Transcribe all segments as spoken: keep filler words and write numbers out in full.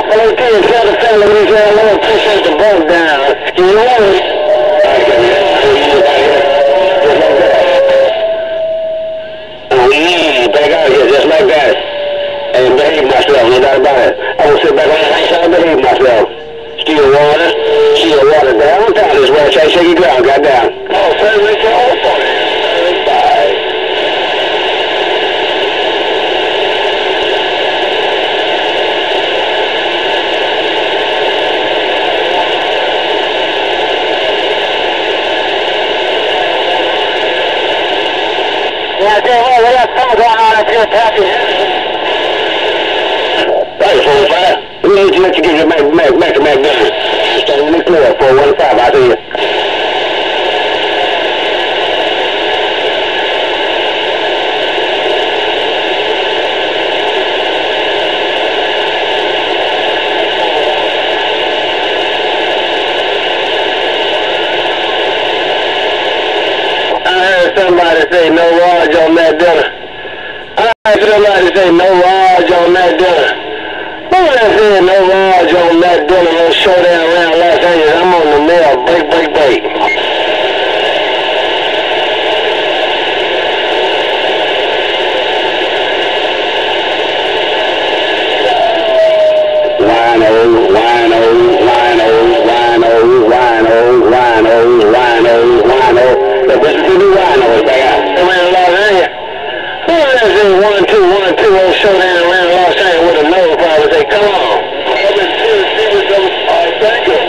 Hello, T, and tell the family we say hello, appreciate the boat down. You know it. Mm, back out here, just like that. And behave myself, no doubt about it. I will sit back on the right side and behave myself. Steal water, steal water down, down this way, shake, shake your ground, got down. Oh, sir, make your own phone. Bye. Yeah, I tell you what, we got something going on up here, Pappy. Right, four five. We need to let you get your Mac, Mac, Mac, Mac done. Standing in the clear, four one five, I see you. Somebody say no large on that dinner. I heard somebody say no large on that dinner. Who that said no large on that dinner? No showdown around Los Angeles. I'm on the mail. Break, break, break. Wino, wino, wino, wino, wino, wino, wino, wino. But this is the new rhinos back out. Around Los Angeles. Who is that one two one two oh showdown around Los Angeles with a nose probably say, come on. I've been seriously with those, I thank you.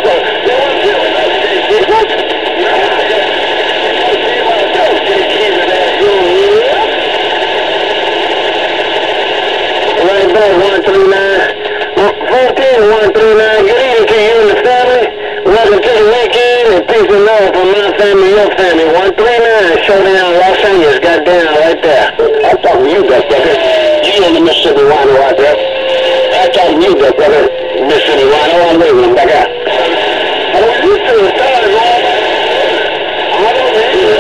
Right back, one three nine. fourteen one three nine. Good evening to you and the family. Welcome to the weekend and peace and love from my family, your family. one three nine, showdown Los Angeles, got down right there. I'm talking to you, Duck Brother. You in the Mississippi Wino out there. I'm talking to you, Duck Brother. Mississippi Wino, I'm waving them back out. I want you to the side, man. I don't know.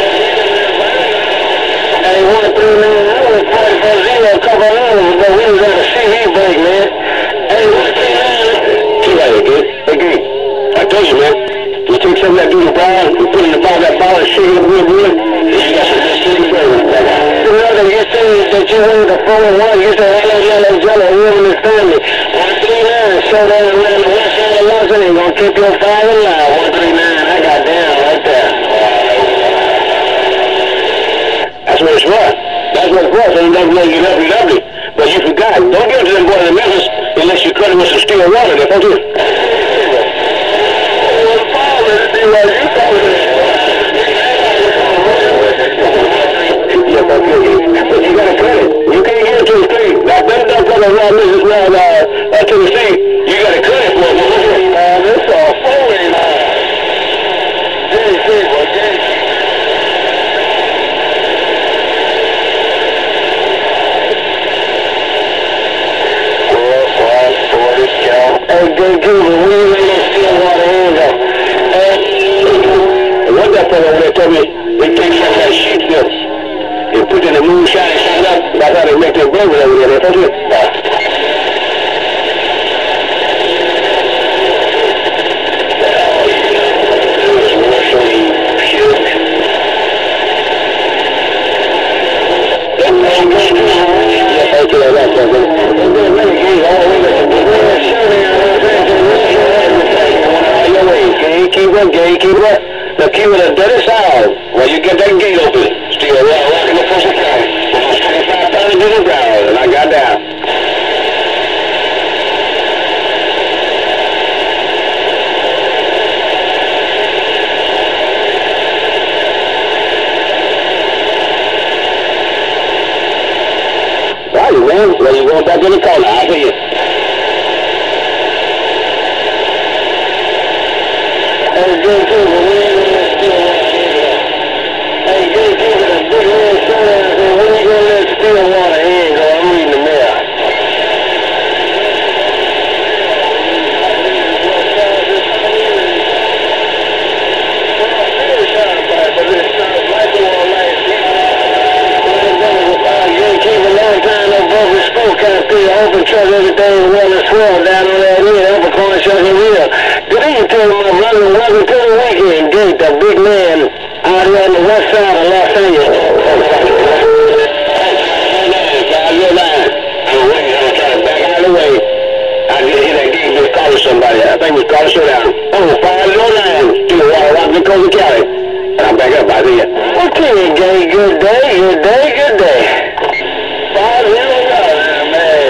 Hey, one three nine, I was forty-four zero a couple of hours ago. We was on a C V break, man. Hey, one three nine. Too late, again. Again. I told you, man. You take some of that dude's ball, you put it in the ball, that ball and shake it real good. You got some good shit to play with. You know that you say that you wanted the four and one, you say hello, yellow, jello, you and his family. one three nine, showdown around the west side of Los Angeles, gonna keep your father alive. one three nine, I got down right there. That's what it's for. That's what it's for, so you never let you lovely, lovely. But you forgot, don't give it to them boys in Memphis unless you cut it with some steel water, they don't you? But you gotta cut it. You can't get it to the street. Now, them don't put a raw business now uh, uh, to the street. You gotta cut it for them. Man, this is all forward. Jenny, see, boy, Jenny. Four, five, forty, count. Hey, good, good. We ain't gonna steal water either. What that fellow over there told me, they take some of that sheep milk and put it in the moonshine and shine up. That's how they make their burger over there. They told you? Gatekeeper, gatekeeper. Now keep it a dirty sound while you get that gate open. Still right, rocking the first time. twenty-five thousand to the ground, and I got down. Right, man. Well, you going back in the corner. I see you. Hey, gatekeeper, we ain't gonna steal water either. Hey, gatekeeper, the big red showdown said, when you gonna let steal water? He ain't go. I'm reading the mail. Gatekeeper, long time no broken spoke out there, open truck every day, well, it's twelve down on that end, upper corner, Sugar Hill. Good evening to my brother. Welcome to the weekend. Gate, the big man out here on the west side of Los Angeles. Somebody, I think we called a showdown. Oh, five oh nine to the water, Washington, Coastal County. And I'm back up, I see ya. Okay, gang, good day, good day, good day. five oh nine, man.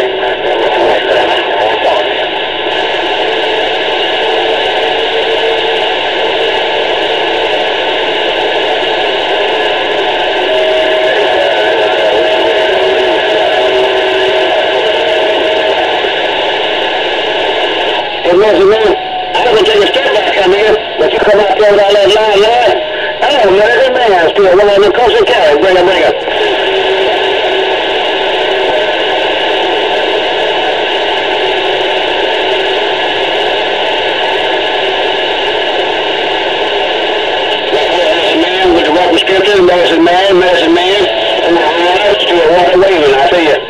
Hey, Mister Man, I was going to take a step back on here, but you come out there with all that line, line. I don't know, man, man, still one on the Coastal County. Bring it, bring it. Medicine Man with the rock prescription, medicine man, medicine man, and the eyes to a water waving, I see you.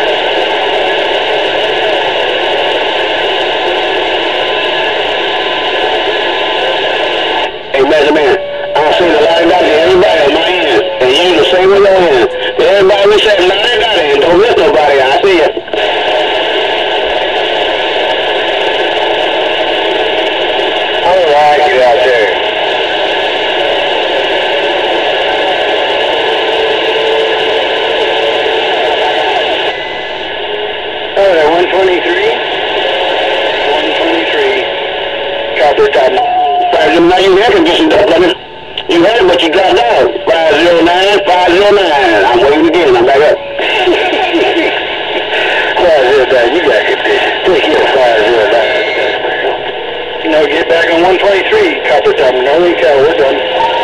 Medicine Man, I see the light out to everybody on my end, and you the same with your end. Everybody we say light out there, don't miss nobody, I see you. All right, get out there. Oh, they're one twenty-three. one twenty-three. Copper top. Now you had conditions up, brother. You had it, but you got down. five oh nine, five oh nine. I'm waiting again. I'm back up. five oh nine, you got conditions. Take it, five oh nine. No, get back on one twenty-three. Copper top, no recall. We're done.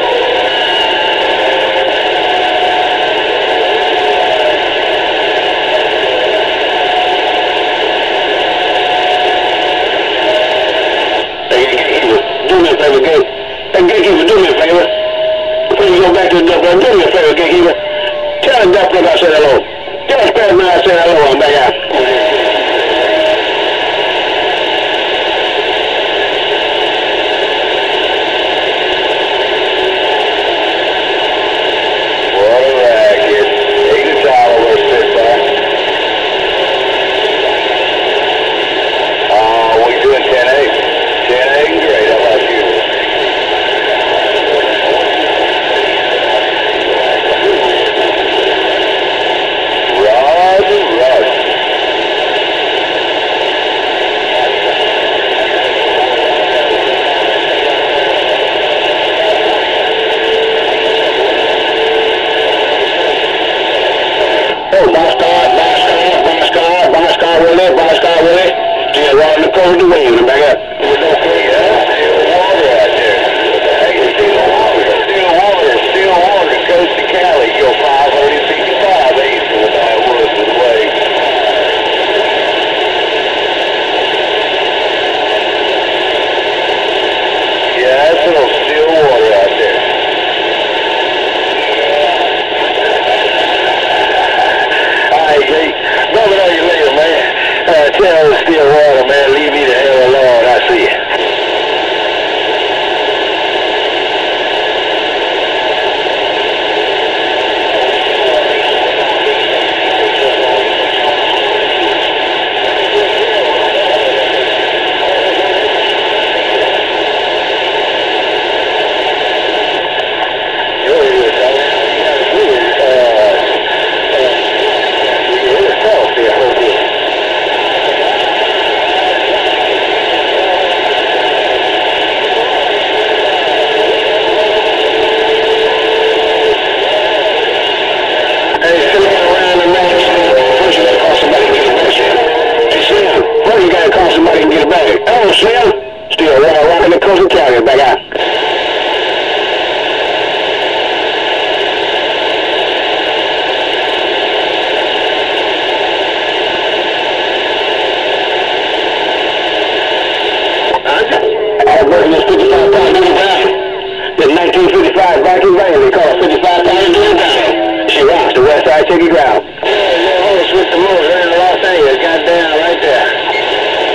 Do me a favor, Gate. Hey, Gatekeeper, do me a favor. Before you go back to the dump, do me a favor, Gatekeeper. Tell the dump I said hello. Tell the Spaceman I said hello. I'm back out. What a racket. Take the towel over, Spitfire. Oh, we doing ten eight. ten eight, great. How about you? Over the wing and back up. Okay, yeah. Still water out there. Hey, still water. Still water. Still water. Coast to Cali. Go five sixty-five east of the Woods and Way. Yeah, that's a little still water out there. All right, Jake. Brother, know you later, man. Uh, tell the still water, man. Leave me the hell alone. I see you. Back out. I was working this fifty-five pound duty down. This nineteen fifty-five Viking Ranger, they call it fifty-five pound duty down. She rocks the west side Chicky ground. Yeah, yeah, hold switch the motor in Los Angeles, goddamn, right there.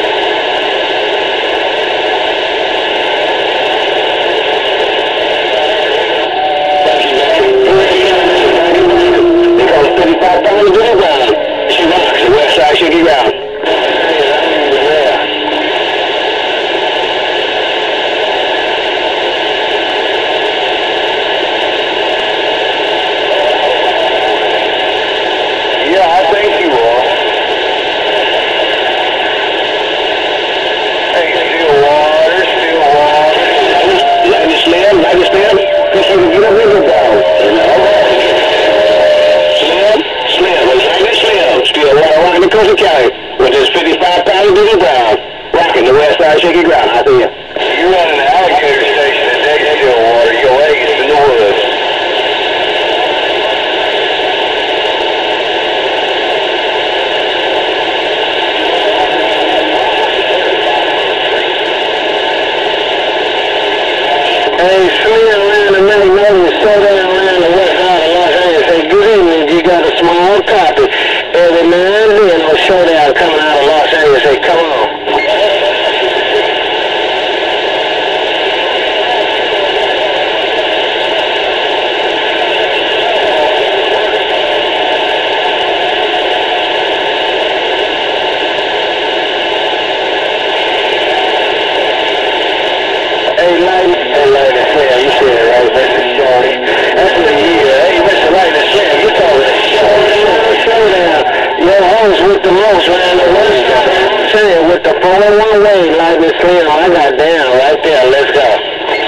go one way, like this Slim. I got down right there. Let's go.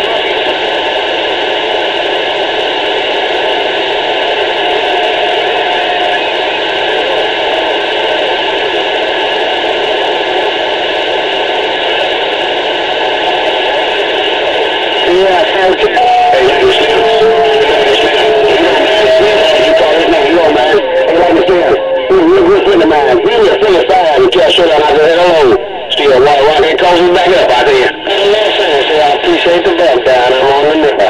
Yeah, thank you. Hey, you Slim. You call his name. You know, man. Hey, like this Slim. He's a real good friend of mine. He's a friend of fire. You can't show that I said hello. Still, why, why can't call him back up out there? I appreciate the belt down. I'm on the nipper.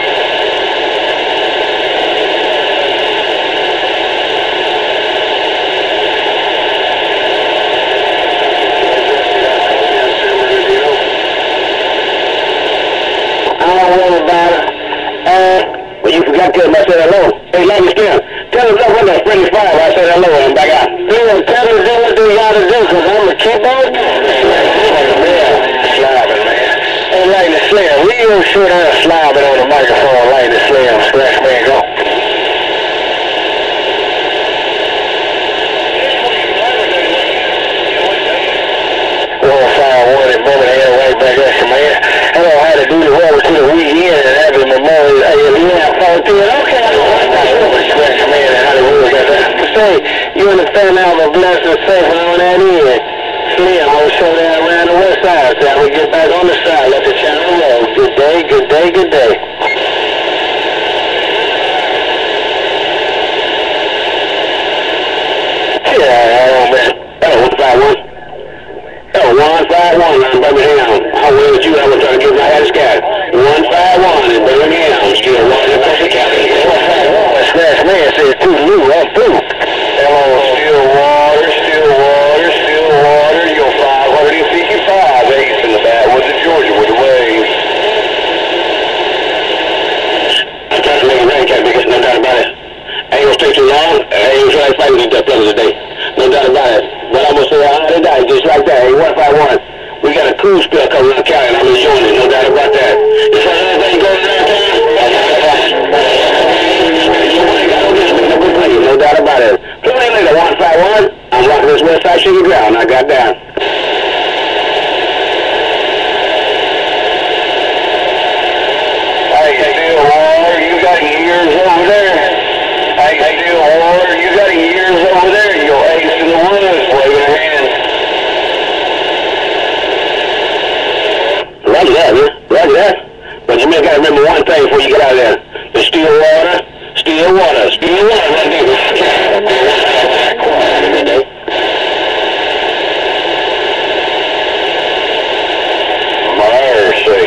I don't worry about it. Uh, well, you forgot to tell him I said hello. Hey, like you still. Tell him I'm that friendly fire. I said hello and I'm back out. Yeah, tell him do what they gotta do, because I'm a keyboard. Slobbing, man. Hey, Lightning Slim, we don't shoot out slobbing on the microphone, Lightning Slim. Scratch man, go. one five one in Birmingham, right back there, man. I don't know how to do the road to the weekend and have the memorial. Hey, yeah, fourteen. Okay, I don't know. Scratch man and how to rule that. Say, you and the fan have a blessed safe on that end. Slim, I will show that around the west side. So I will get back on the side, let the channel roll. Good day, good day, good day. Yeah, I don't know, man. Oh, one five one. Oh, one five one in Birmingham. How well did you ever try to get my head of sky? one five one in Birmingham. Still one in Costa County. one five one. Scratch man said two new, I'm through. Hello, still water, still water, still water. You're five fifty-five, ace in the backwoods of Georgia with the waves. I'm trying to make it rain, can't make it, no doubt about it. I ain't gonna stay too long. I ain't gonna try to fight with that brother today. No doubt about it. But I'm gonna say I already died just like that. Hey, one five one. We got a cruise spell coming around the county and I'm enjoying it, no doubt about that. You saw anything going around town? No doubt about it. Plenty later, one five one. I'm rocking this west side shaky ground. I got down. Hey, still water, you got years over there. Hey, still water, you got years over there. You're ace in the woods, waving your hand. Roger that, man. Roger that. But you may gotta remember one thing before you get out of there. The still water, still water, still water right there. Mercy.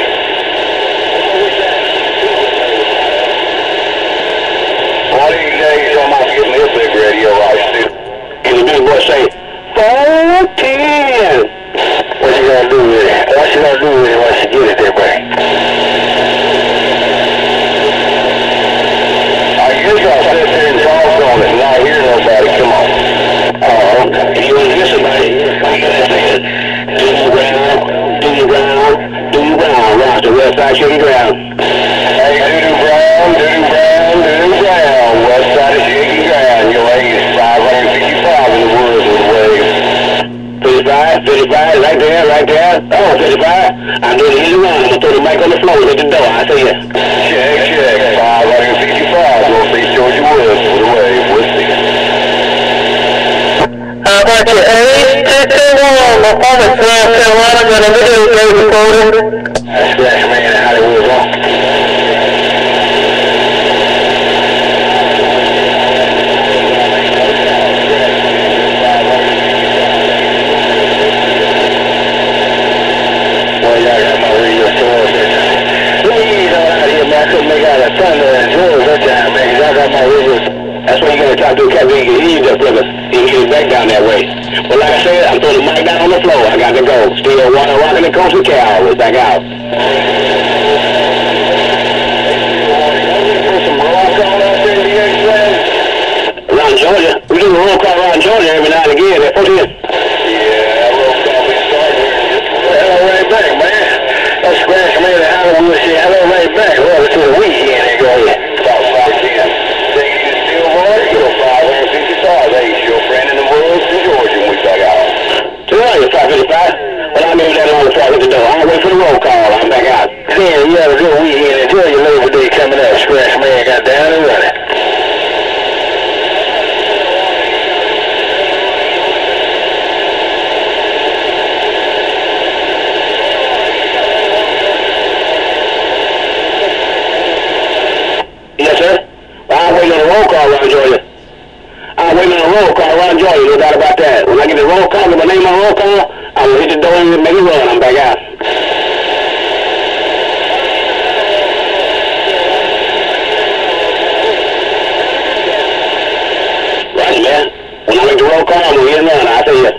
One of these days I'm gonna get me a big radio right, Stu. And the big boy say, fourteen. What you gonna do with it? What you gonna do with it once you get it there, buddy? I guess I'll sit there and talk on it and not hear nobody. Come on. Oh, okay. If you want to hear somebody, you gotta say it. Do your ground, do your ground, do your ground. Rock the west side shaky ground. Hey, do-do ground, do-do ground, do-do ground. West side of shaky ground. Your ace five fifty-five in the woods with waves. fifty-five, fifty-five, right there, right there. Oh, fifty-five. I'm doing the easy run. I'm going to throw the mic on the floor and hit the door. I see ya. Check, check. five fifty-five. Northeast Georgia Woods with a wave. We'll see ya. How about your ace? fifty-one. My father's South Carolina got a video game recording. That's Scratch man in Hollywood, huh? Thunder and George that time, man, because I got my radio. That's why you gotta talk to a cat, you can ease up, brother. You can get it back down that way. But like I said, I'm throwing the mic down on the floor. I got to go. Still water rocking the coast of Cal. We're back out. Around Georgia. We do a roll call around Georgia every now and again. At fourteen. Yeah, roll call we start here. Hello, right back, man. That's Scratch man in Hollywood. Say hello, right back. Well, it's the weekend. There go ahead. About five ten. Think you still water? You're five fifty-five. Hey, your friend in the woods in Georgia. We back out. So, you're five fifty-five. Well, I'm Alright, hit the door. I'll wait for the roll call. I'm back out. Yeah, you have a good weekend. Enjoy your Labor Day coming up. Scratch Man got down and running. Yes, sir. Well, I'm waiting on the roll call, Ron Georgia. I'm waiting on the roll call, Ron Georgia. No doubt about that. When I get the roll call, get my name on the roll call, I will hit the door and make it run. I'm back out. Right, man. When I make the roll call, I'm going to hit it run. I'll tell you.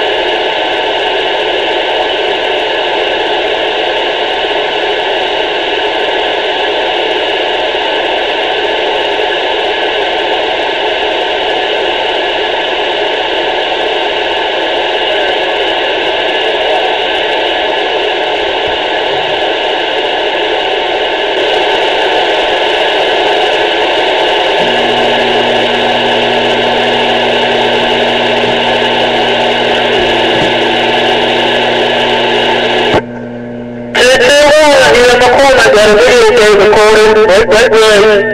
Got a video tape recorded. Right, right, right.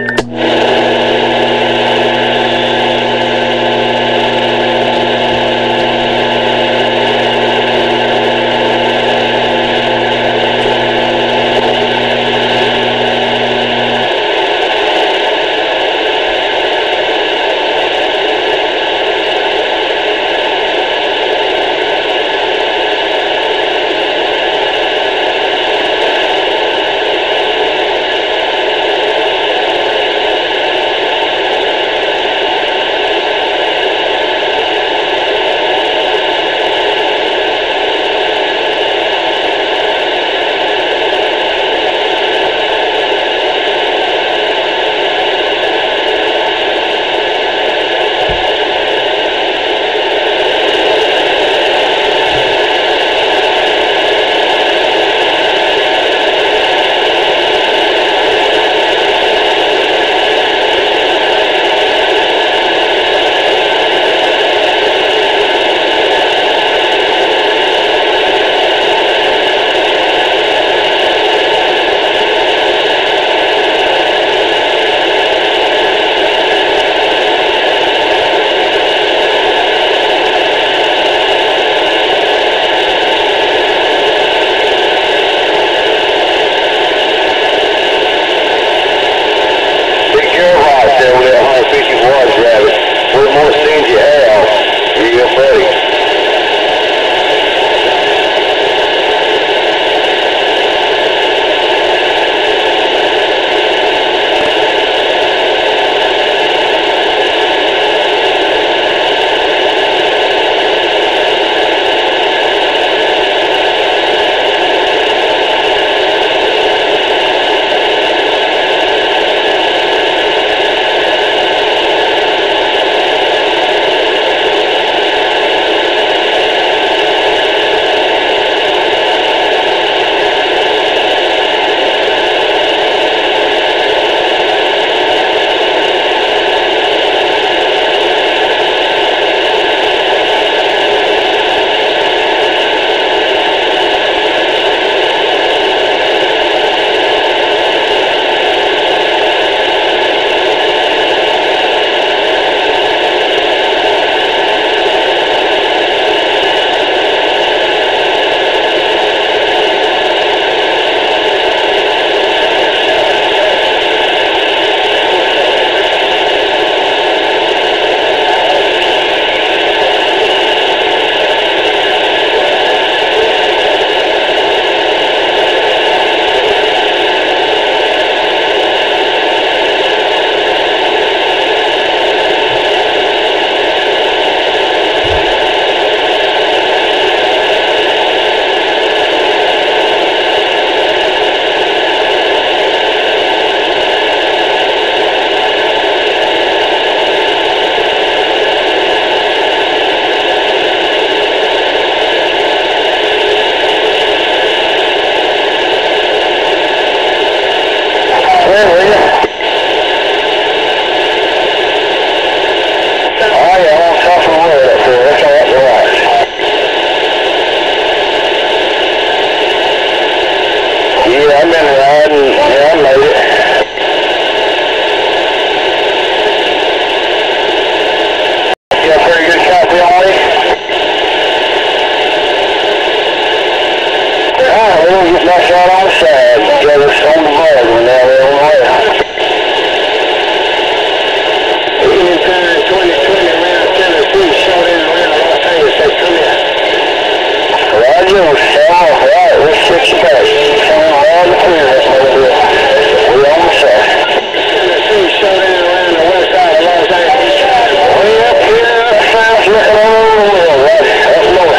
loose. Oh, right, let's fix it back. Coming around the clear, that's what we're doing. We're almost there. See, showdown around the west side of Los Angeles. Way up here, up south, looking all over the world, right? Up north.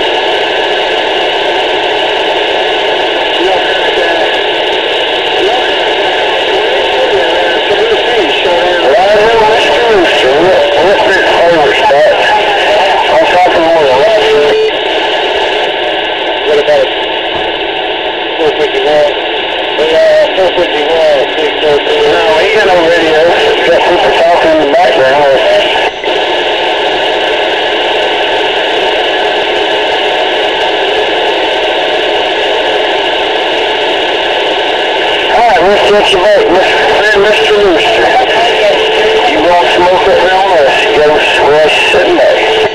Get your vote, Mister Rooster. You won't smoke it around us. Go West Sydney.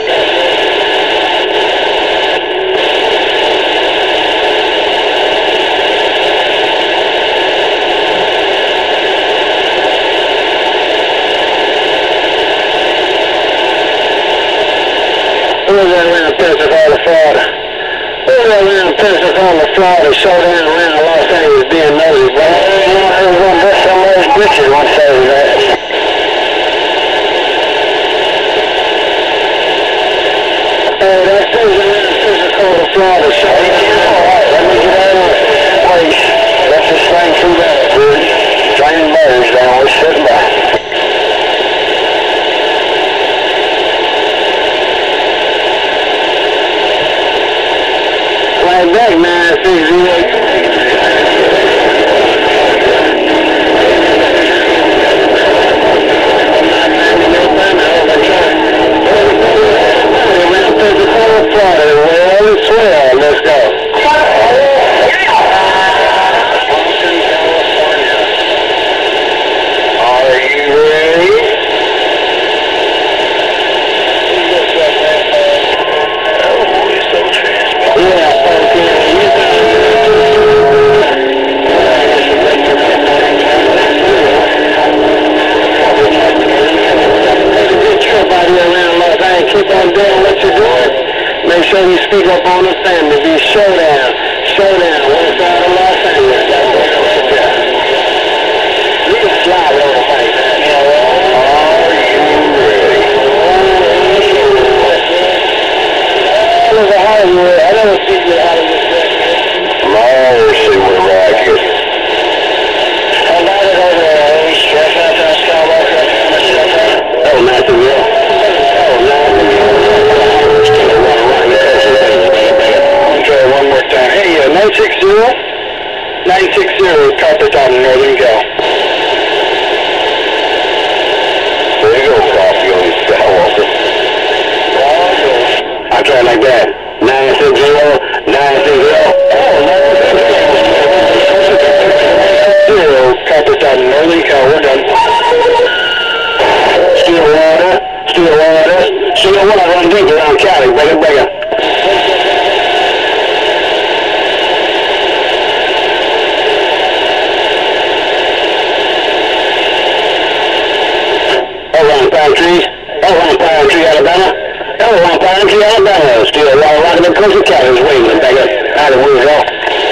Who's that around Pensacola, Florida? Who's that around Pensacola, Florida? Showdown around Los Angeles being nosy, bro. Richard once said that. Hey, that thing's around Pensacola, Florida. So, alright, let me get out of this place. Let's just swing through that, dude. Draining birds down, we're sitting by. Flag back, nine six zero. Let's go. Are you ready? Oh, you're so transparent. Yeah, keep on doing what you're doing. Make sure you speak up on the family. Be showdown. Showdown. One side of Los Angeles. That's what I'm right there. You can slide with all the fight, man. Are you ready? All over Hollywood. I never see you out of this thing. Mercy with Rocket. I'm about to go there. Stress out that Skywalker. Oh, Matthew, yeah. One more time. Hey, uh, nine six zero, nine six zero, carpet on Northern Cal. There you go, coffee on your Skywalker. I'll try it like that. nine six zero, nine six zero. Oh, nine six zero, carpet on Northern Cal. We're done. Still water, still water, still water run deep around Cali. Break it, break it. Pine Tree, oh, Pine Tree, Alabama. Oh, Pine Tree, Alabama. Still a lot of rocking and coastal cabins waiting back up out of Woods Rock.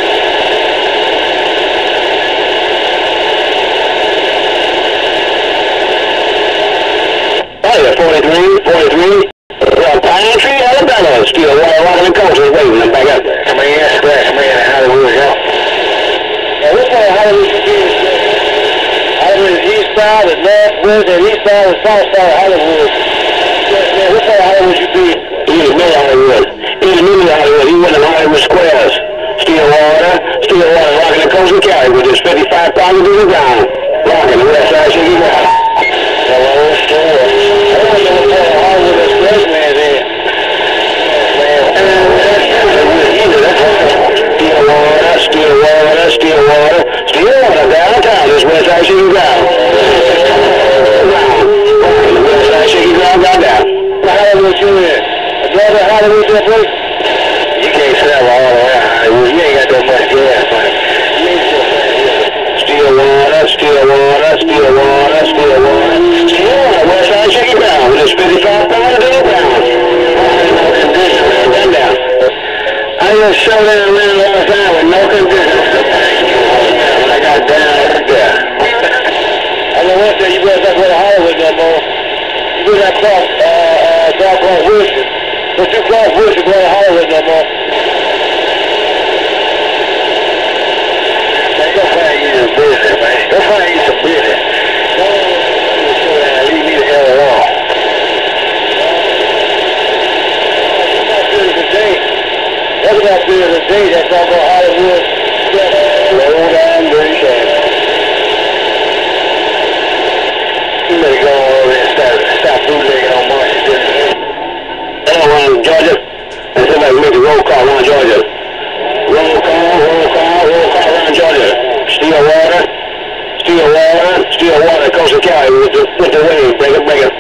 Oh, yeah, forty-three, forty-three. Well, Pine Tree, Alabama. Still a lot of rocking and coastal waiting back up. Come in, splash, come in, out of Woods Rock. Now, which way Hollywood should be? Hollywood is east side, and north, west, and east side, and south side of Hollywood. Man, which side of Hollywood you be? He was middle Hollywood. He was middle Hollywood. He went in Hollywood Squares. Stillwater, Stillwater, rocking the coast of Cali with his fifty-five thousand to the ground. Rocking the west side, shaking ground. Hello, Stillwater. I don't know what Hollywood Express man's in. Stillwater, Stillwater, Stillwater, Stillwater, downtown, this west side, shaking ground. West side, shaking ground, down, down. Hollywood, you in? Brother, Hollywood, that place? You can't travel all around Hollywood. You ain't got that much gas, man. Stillwater, Stillwater, Stillwater, Stillwater, Stillwater, west side, shaking ground with his fifty-five thousand to the ground. Down, down. How you do that cross, uh, uh, down cross Wilson. Once you cross Wilson, go ahead Hollywood no more. Man, go find you some business, man. Go find you some business. No, leave me the hell alone. That's about the other day, that's all about Hollywood. Slow down, dirty shame. You better go over there and start, stop bootlegging on Marshall. Hello, around Georgia. And somebody make a roll call around Georgia. Roll call, roll call, roll call around Georgia. Steel water, steel water, steel water, Coastal County with the, with the wave. Break it, break it.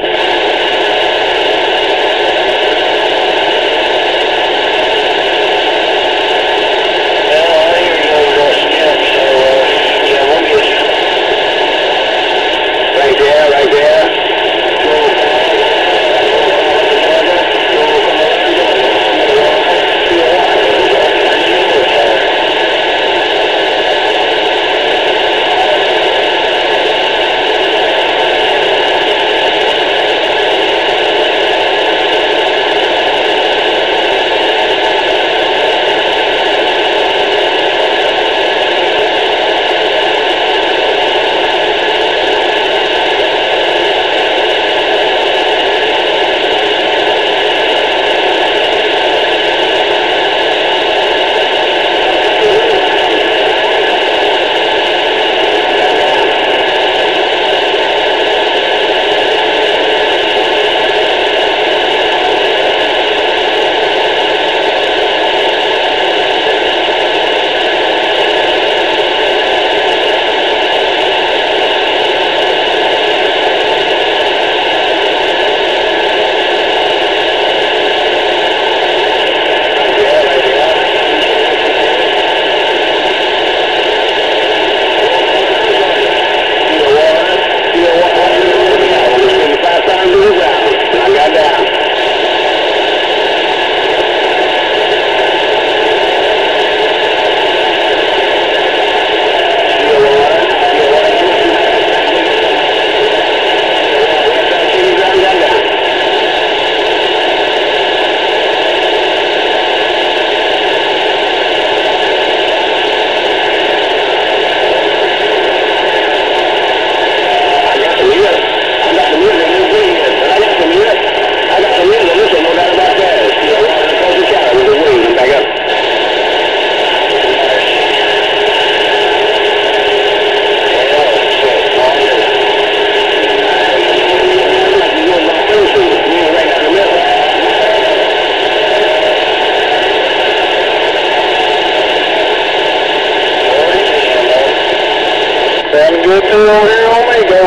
Good through over here on me, go.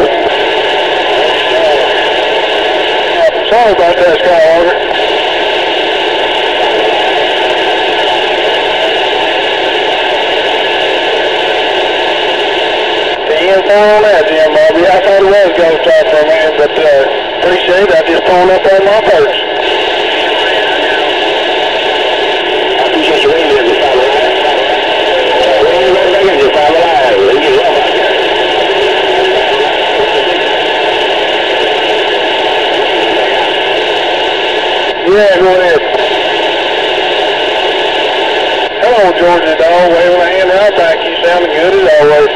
Sorry about that, Skywalker. ten four on that, Jim Bobby. I thought it was Ghost Talk for a minute, but uh, appreciate it. I just pulled up on my purse. I appreciate you waiting there to follow line. We ain't going back in to follow line. We get love out there. Yeah, go ahead. Hello, Georgia dog. Waving a hand right back. You sounding good as always.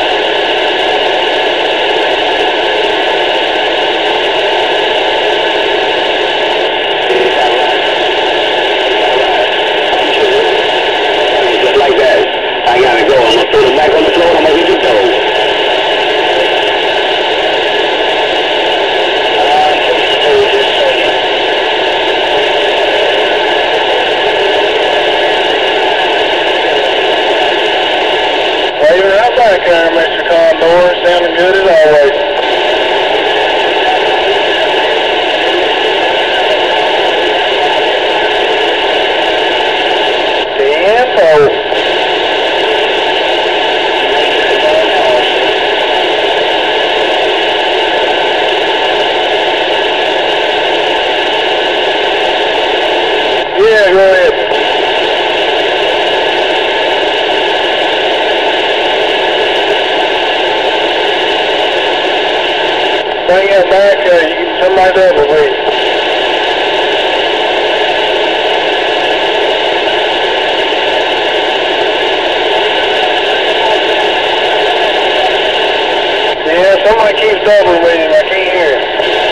Just like that. I gotta go. I'm gonna put it back on the floor. I'm gonna get your toes. Back there, Mister Condor, sounding good as always. ten four. Yeah, go ahead. get back, uh, you can somebody double with you. Yeah, somebody keeps double with him. I can't hear him.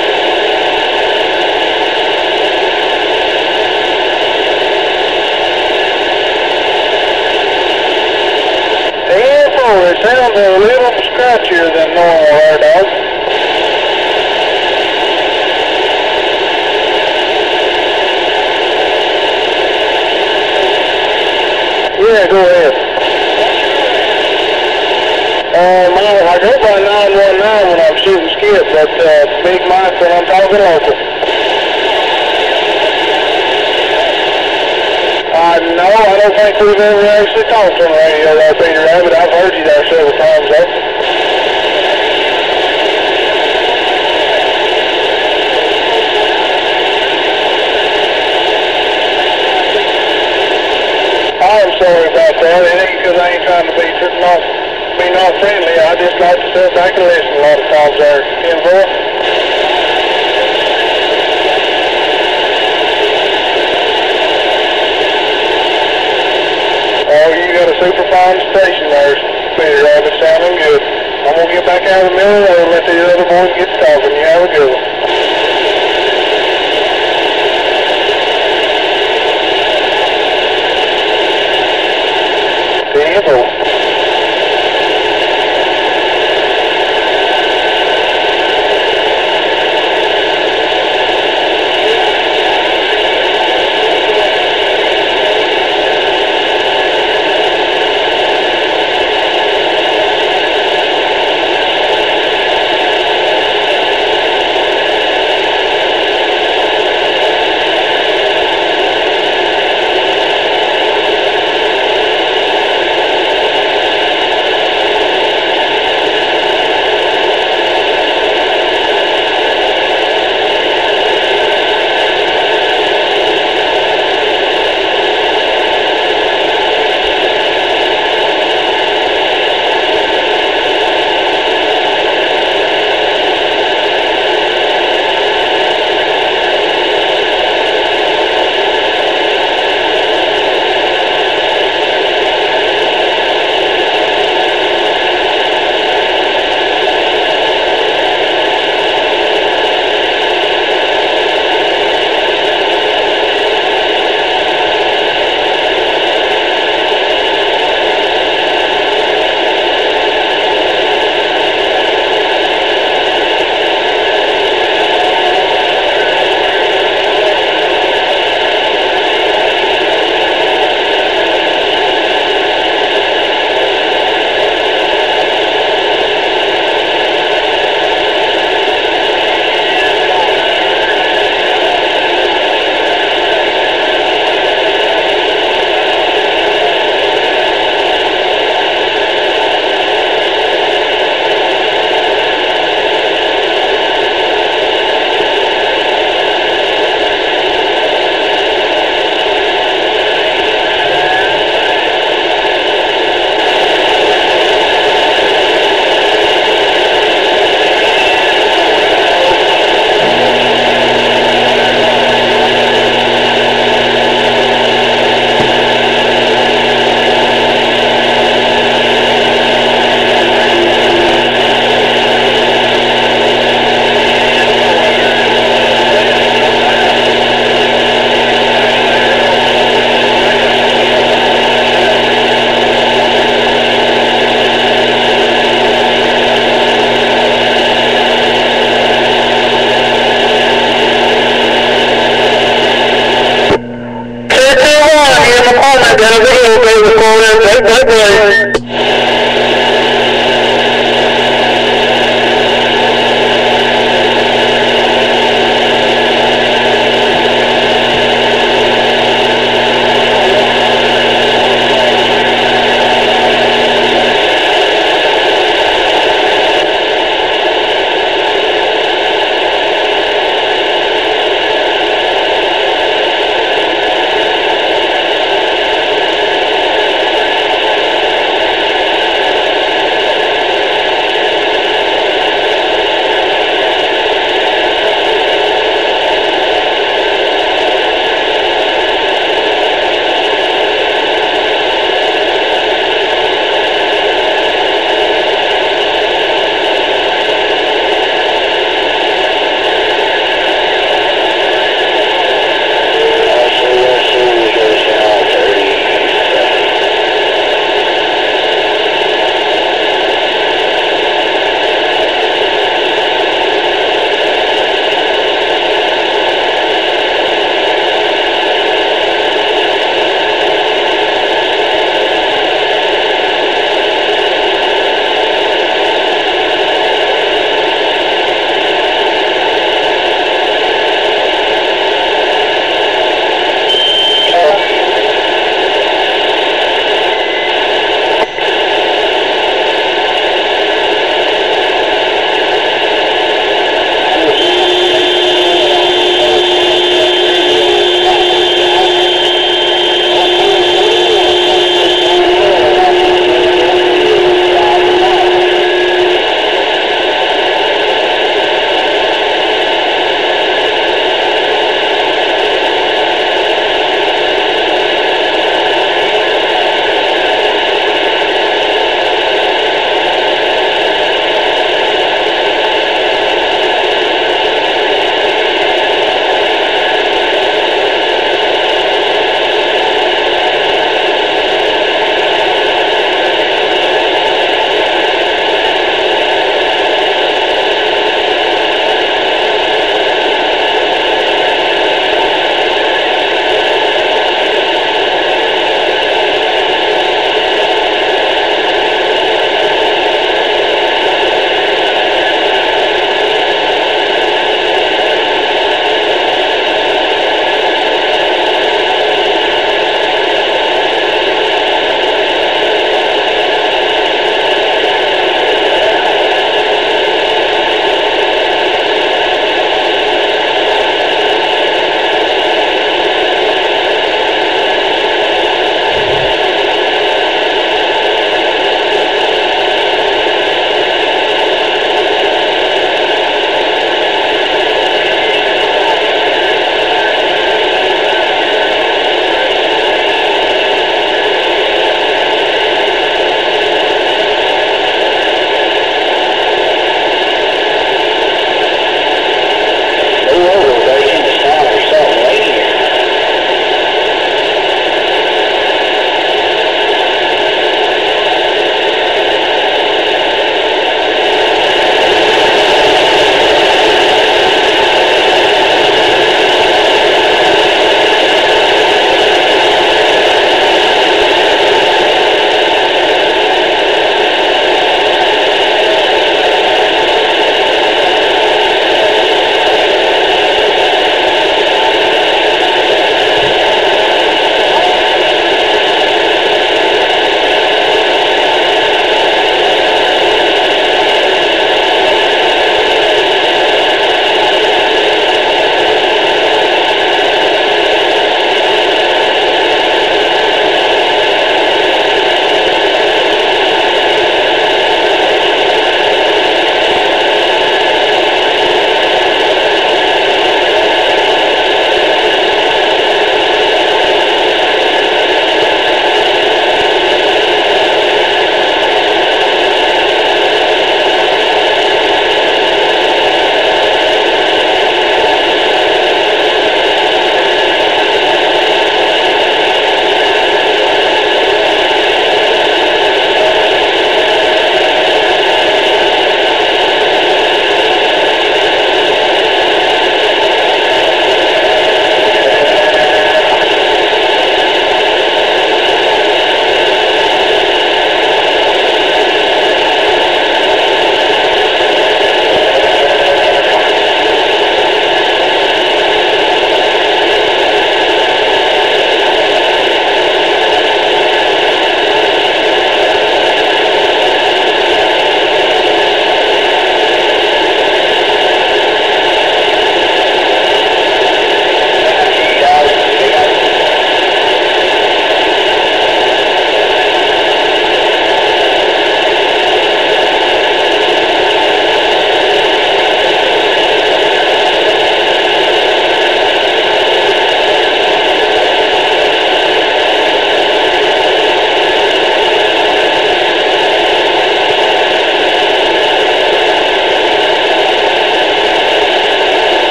ten four, it sounds a little scratchier than normal there, dog. Yeah, go ahead. Uh, my, I go by nine one nine when I'm shooting skip, but uh, Big Mike when I'm talking local. Uh, no, I don't think we've ever actually talked on the radio there, Peter Rabbit. I've heard you there several times, though. I'm sorry about that. It ain't because I ain't trying to be not, be not friendly. I just like to sit back and listen a lot of times there. ten four. Oh, you got a super fine station there, Peter Rabbit, sounding good. I'm going to get back out of the middle of the road and let these other boys get talking. You have a good one. ten four.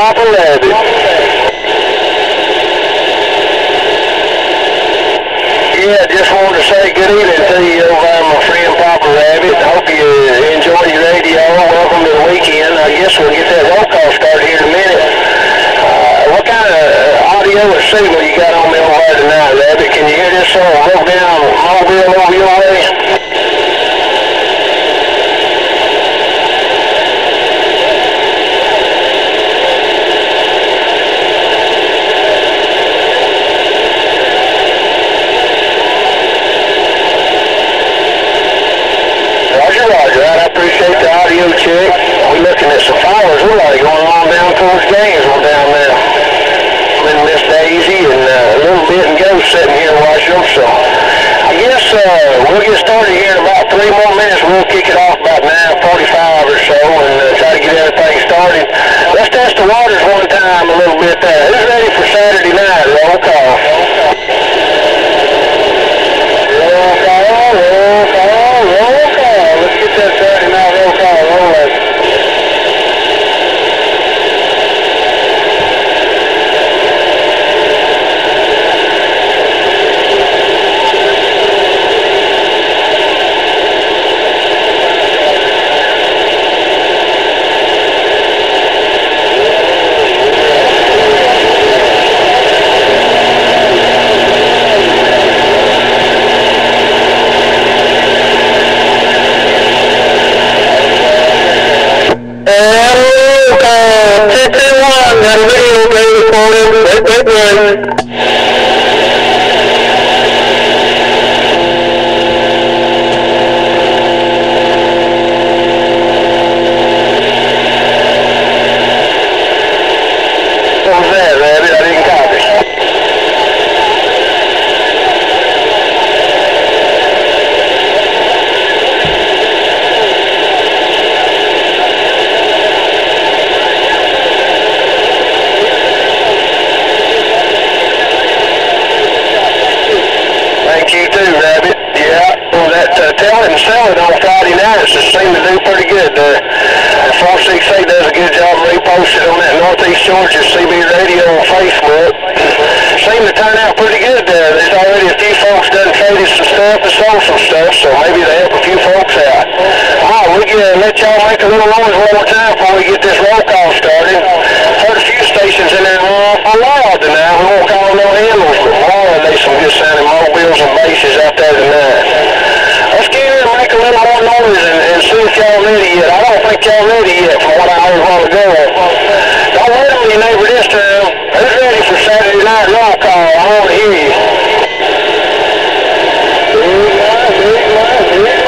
Papa Rabbit. Yeah, just wanted to say good evening to you over there, my friend Papa Rabbit. Hope you enjoy your radio. Welcome to the weekend. I guess we'll get that roll call started here in a minute. Uh, what kind of audio and signal you got on me over there tonight, Rabbit? Can you hear this song roll down Mobile over your way? Appreciate the audio check. We're looking at some fires. We're like going on down towards Gainesville down there. I'm in Miss Daisy and uh, a little bit and Ghost sitting here watching them. So I guess uh, we'll get started here in about three more minutes. We'll kick it off about nine forty-five or so and uh, try to get everything started. Let's test the waters one time a little bit there. Who's ready for Saturday night? Roll call. Roll call, roll call, roll call. Let's get that Saturday night roll call rolling. Georgia C B Radio on Facebook. Seem to turn out pretty good there. There's already a few folks done traded some stuff and sold some stuff, so maybe they help a few folks out. All right, we're going to let y'all make a little noise one more time before we get this roll call started. Heard a few stations in there awful loud tonight. We won't call them no handles, but boy, there's some good sounding mobiles and basses out there tonight. Let's get in and make a little more noise and, and see if y'all ready yet. I don't think y'all ready yet from what I heard a while ago. Don't wait on your neighbor this time. Who's ready for Saturday night roll call? I want to hear you. Big line, big line, big line.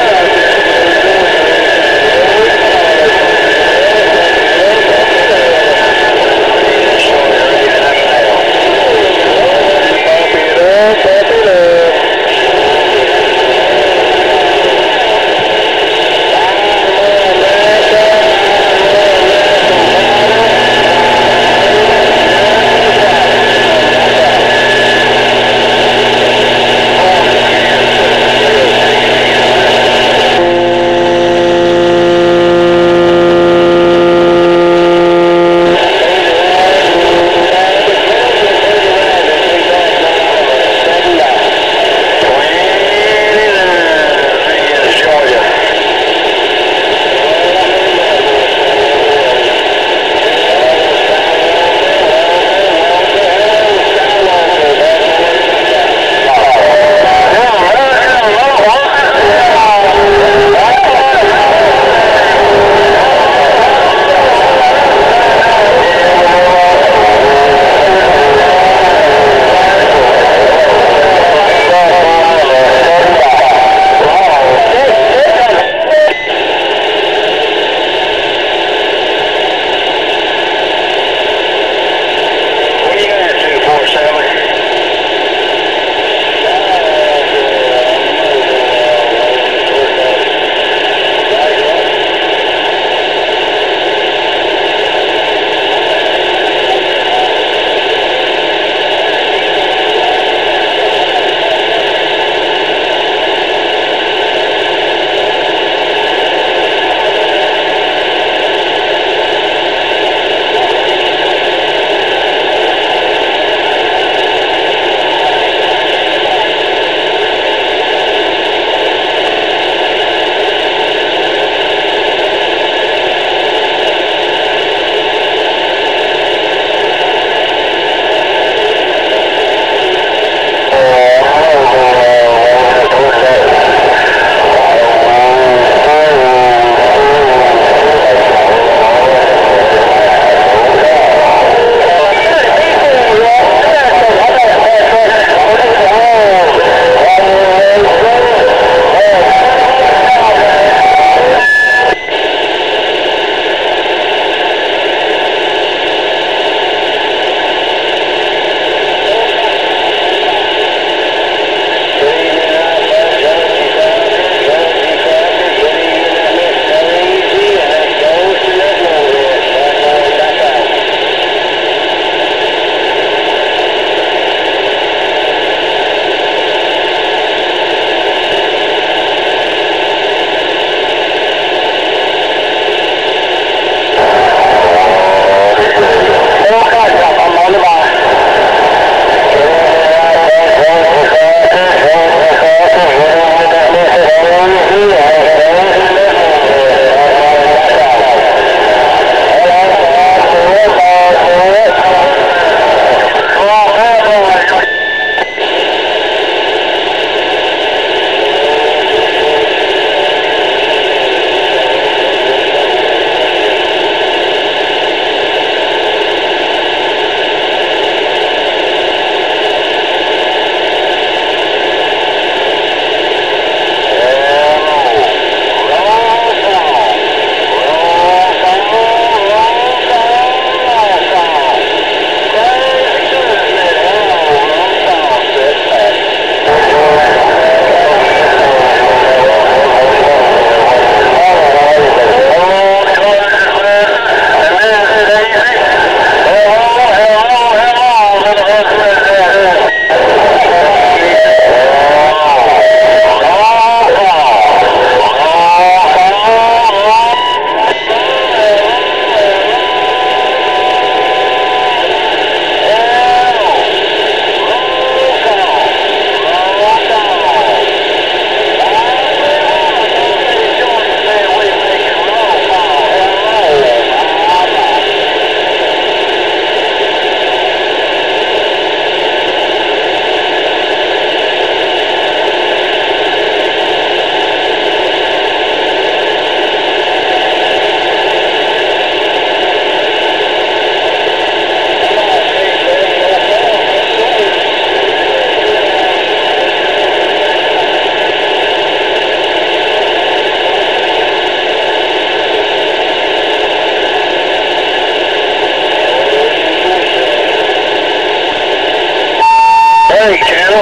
Hey, channel.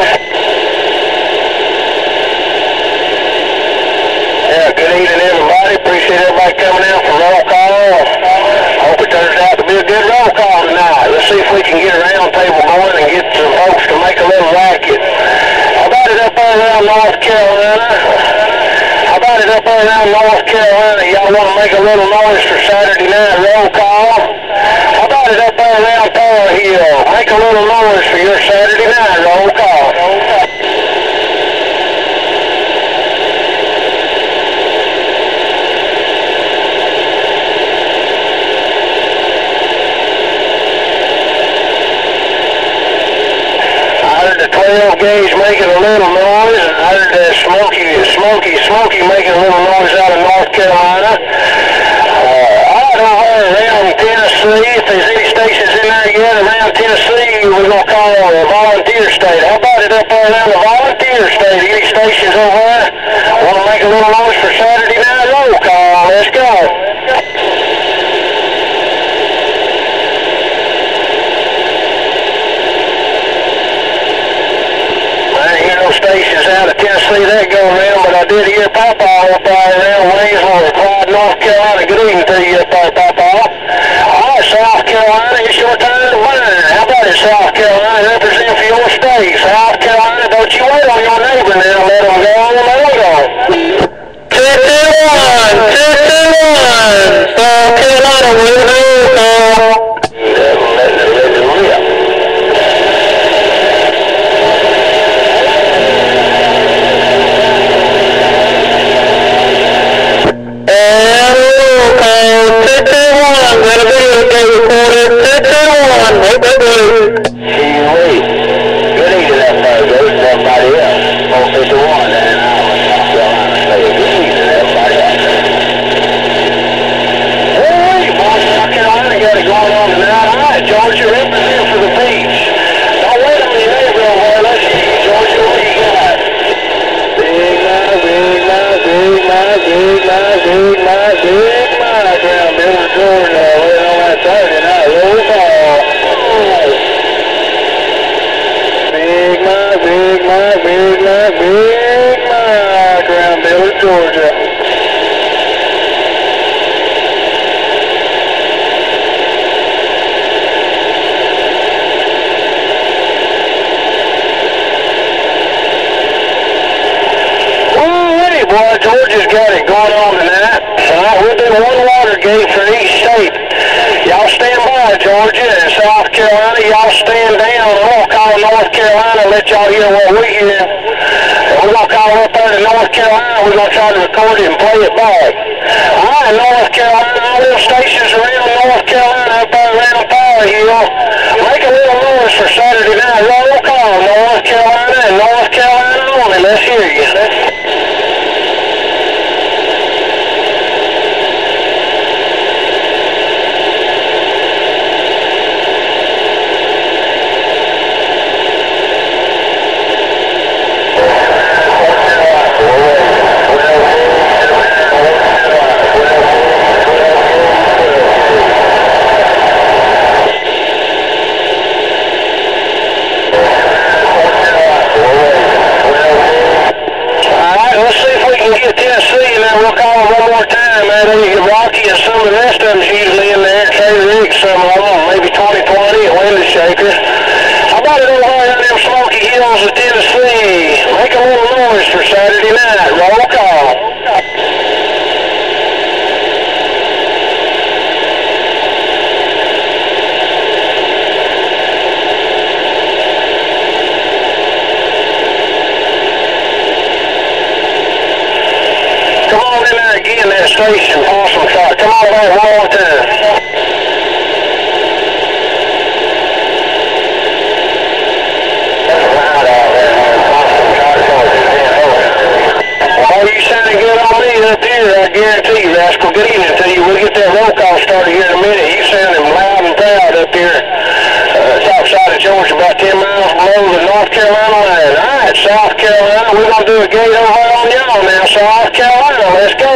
Yeah, good evening, everybody. Appreciate everybody coming out for roll call. Hope it turns out to be a good roll call tonight. Let's see if we can get a round table going and get some folks to make a little racket. How about it up there around North Carolina? How about it up there around North Carolina? Y'all want to make a little noise for Saturday night roll call? How about it up there around Tar Heel? Make a little noise for your Saturday night roll call. twelve gauge making a little noise, and I heard uh, Smokey, Smokey, Smokey making a little noise out of North Carolina. Uh, out over around Tennessee, if there's any stations in there yet around Tennessee, we're going to call a volunteer state. How about it up there around the volunteer state? Any stations over there? Want to make a little noise for Saturday night roll call? Let's go. Stations out of Tennessee that go around, but I did hear Papa up there around Waynesville, Clyde, North Carolina. Good evening to you up there, Papa. All right, South Carolina, it's your turn to burn. How about it, South Carolina? Represent for your state. South Carolina, don't you wait on your neighbor now. Let them go, let them go. two two one, two two one, South Carolina, we're here. Georgia's got it going on tonight. So we'll do one water gate for each state. Y'all stand by, Georgia and South Carolina. Y'all stand down. I'm going to call North Carolina and let y'all hear what we hear. And we're going to call up there to North Carolina. We're going to try to record it and play it back. All right, North Carolina. All those stations around North Carolina up there around Power Hill. Make a little noise for Saturday night. Roll call, North Carolina and North Carolina only. Let's hear you. We'll call them one more time, man. Rocky and some of the rest of them's usually in there. Trey Riggs, some of them, maybe twenty twenty and Window Shaker. How about it over there in them Smoky Hills of Tennessee? Make a little noise for Saturday night. Roll call. Come on in there again, that station, Awesome Truck. Come on back one more time. Oh, you sounding good on me up here, I guarantee you, Rascal. Good evening to you. We'll get that roll call started here in a minute. You sounding loud and proud up here. Uh, south side of Georgia, about ten miles below the North Carolina line. All right, South Carolina, we're going to do a gate over on y'all now. South Carolina, let's go.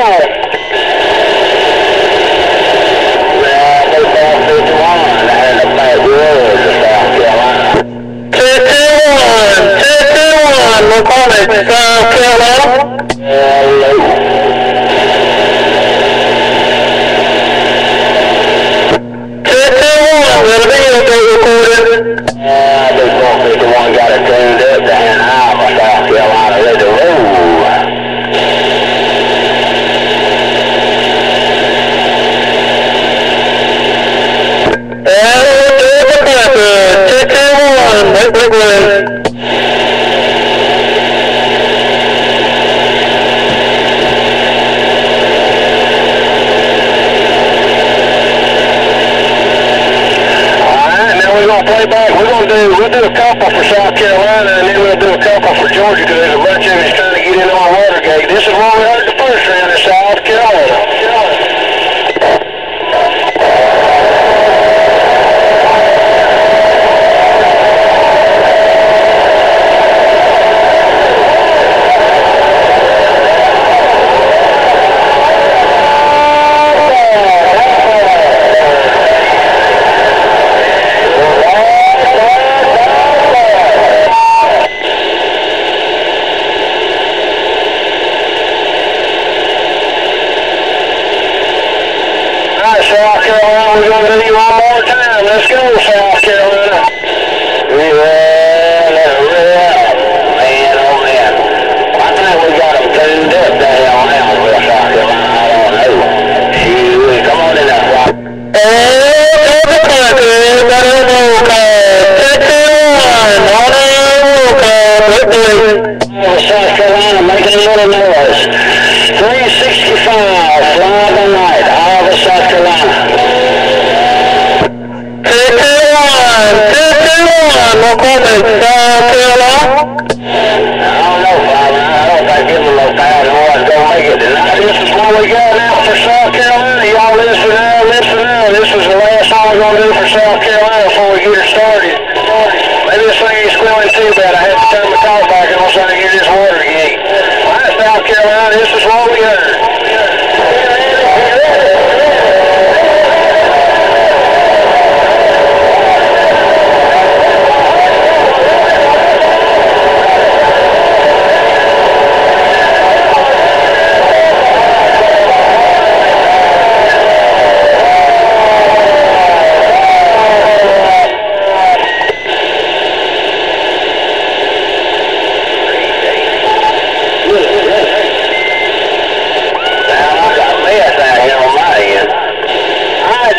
We'll call it South Carolina. fifty-one, that'll be a big recorded. Uh, big four fifty-one got it tuned up down Alma, South Carolina, ready to roll. And we'll do the fifty-one, big, big win. Play back. We're going to do, we'll do a couple for South Carolina and then we'll do a couple for Georgia because there's a bunch of us trying to get in on Watergate. This is what we heard the first round in South Carolina. South Carolina, we're going to do you one more time. Let's go, South Carolina. Yeah, man, oh man. I think we got them tuned up down now with South Carolina. I don't know. Shoot, come on in there, Rock. Oh, the country, got a roll call. fifty-one, on a roll call. South Carolina making a little noise. three sixty-five, fly the night. South Carolina. fifty-one, fifty-one, we'll call it South Carolina. I don't know, Father. I don't think it's a little bad and what's going to make it tonight. This is what we got now for South Carolina. Y'all listen now, listen now. This is the last song we're going to do for South Carolina before we get it started. Maybe this thing ain't squealing too bad. I have to turn my talk back and I'm trying to get this water gate. All right, South Carolina, this is what we heard.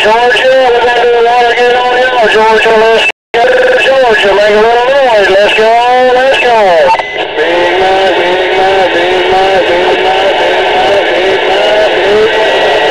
Georgia, we're going to do the water again on y'all. Georgia, let's go. Georgia, make a little noise. Let's go, let's go. Big night, big night, big night, big night, big night, big night, big night.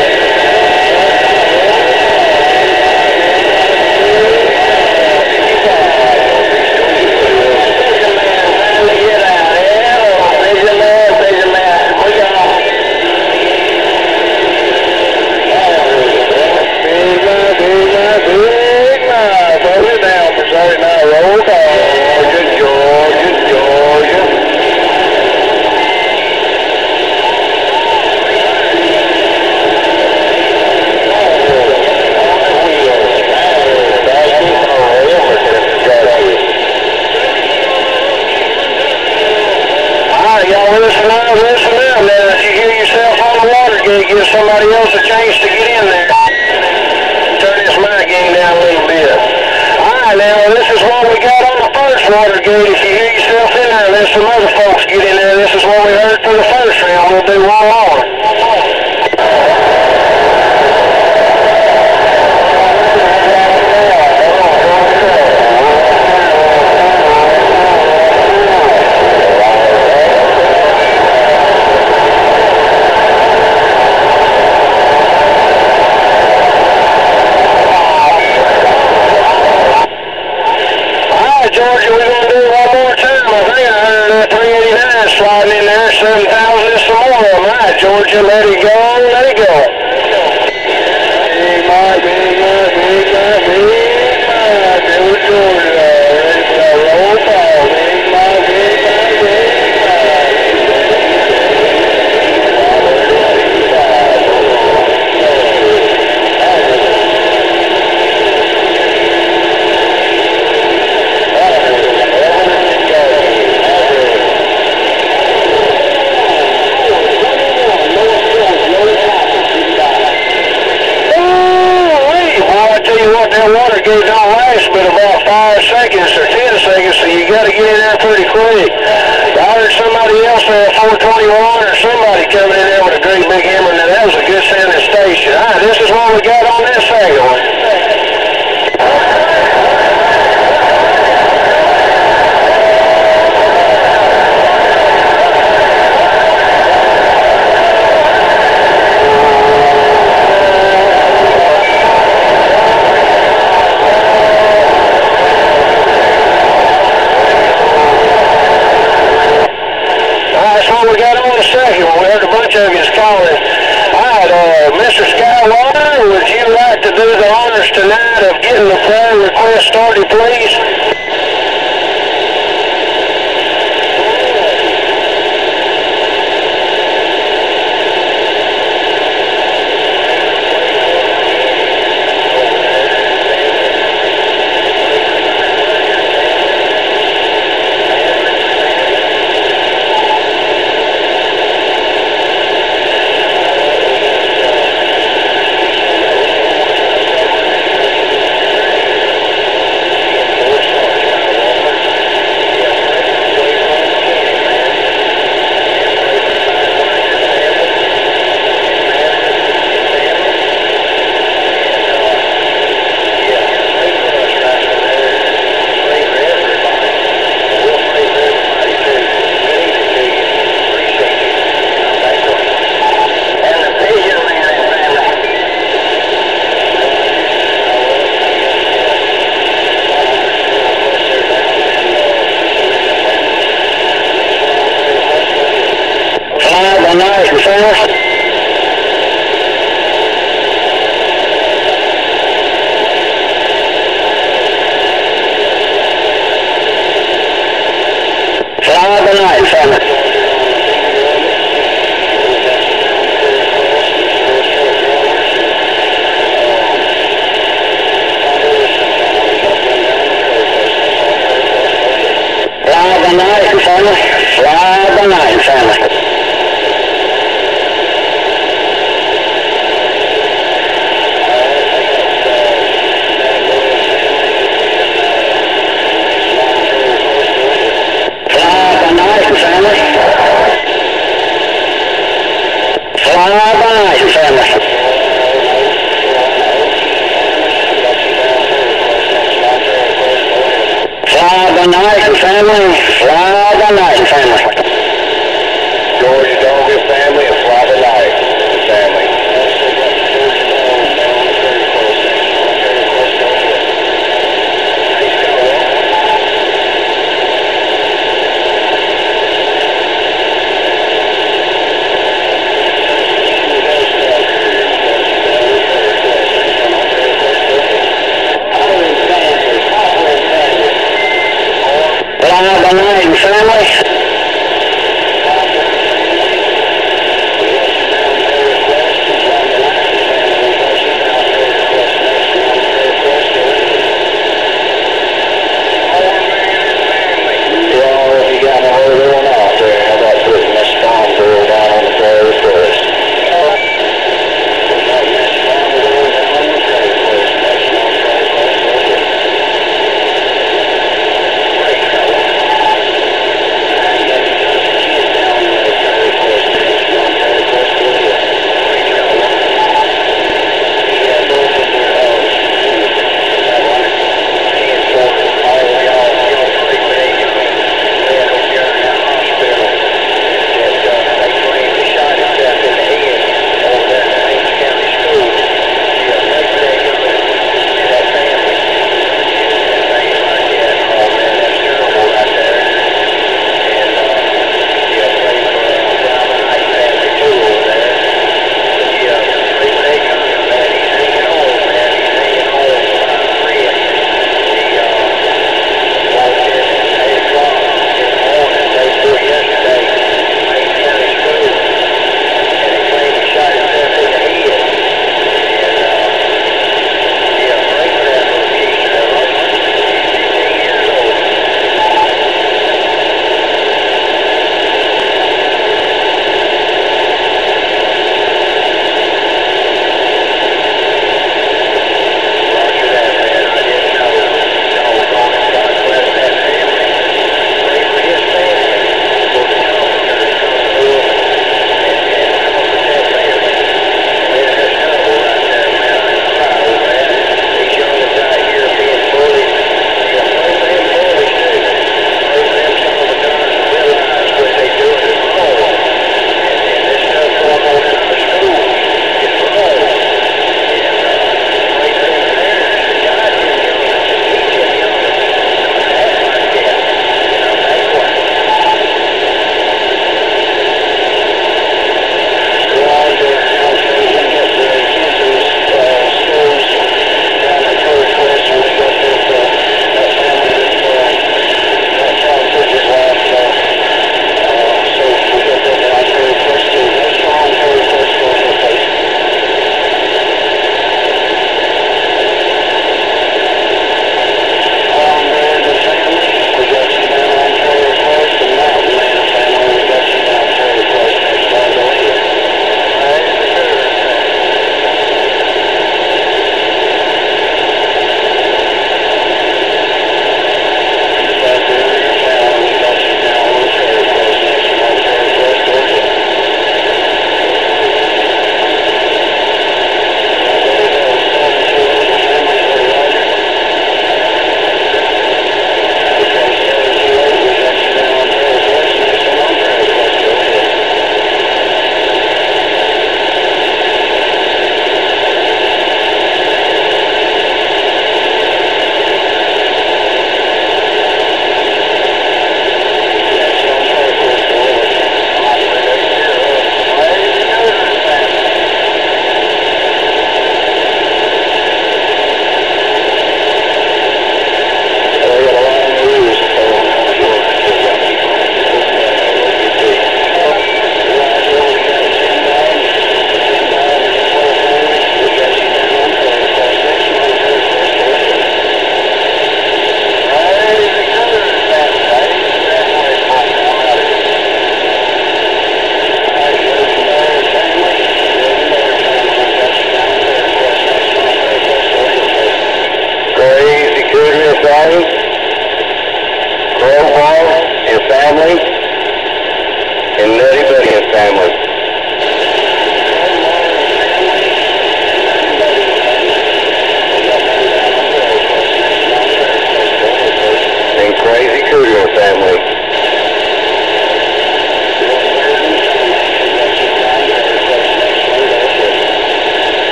Give somebody else a chance to get in there. Turn this mic gain down a little bit. Alright, now this is what we got on the first water gate. If you hear yourself in there, let some other folks get in there. This is what we heard for the first round. We'll do one more. Georgia, we're going to do it one more time. I think I heard uh, three eighty-nine sliding in there, seven thousand and some more of them. All right, Georgia, let it go, let it go. Big night, big night, big night, big night. There was Georgia. Ready for that roll call. Big night, big night, big water gate don't last but about five seconds or ten seconds, so you got to get in there pretty quick. I heard somebody else there at four twenty-one or somebody coming in there with a great big hammer. Now that was a good sounding station. All right, this is what we got on this second one. We got on the second one. We heard a bunch of you calling. All right, uh, Mister Skywater, would you like to do the honors tonight of getting the prayer request started, please? your family and fly the light, family. Family.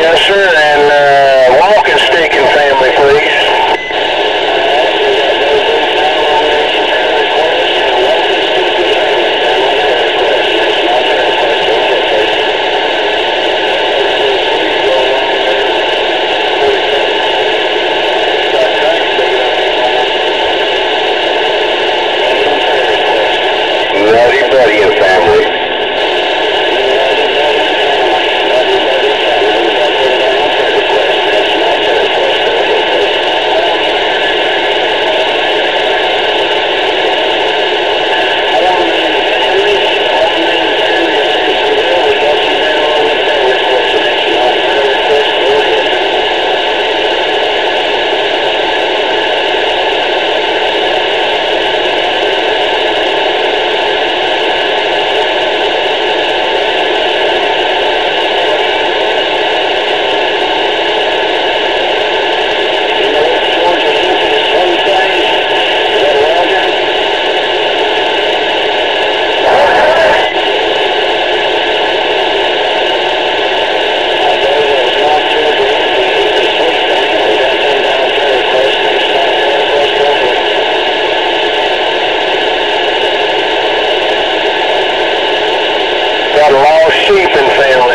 Yes, sir, and uh, walking stick and family, please. Nutty Buddy and family. Got a lost sheep and family.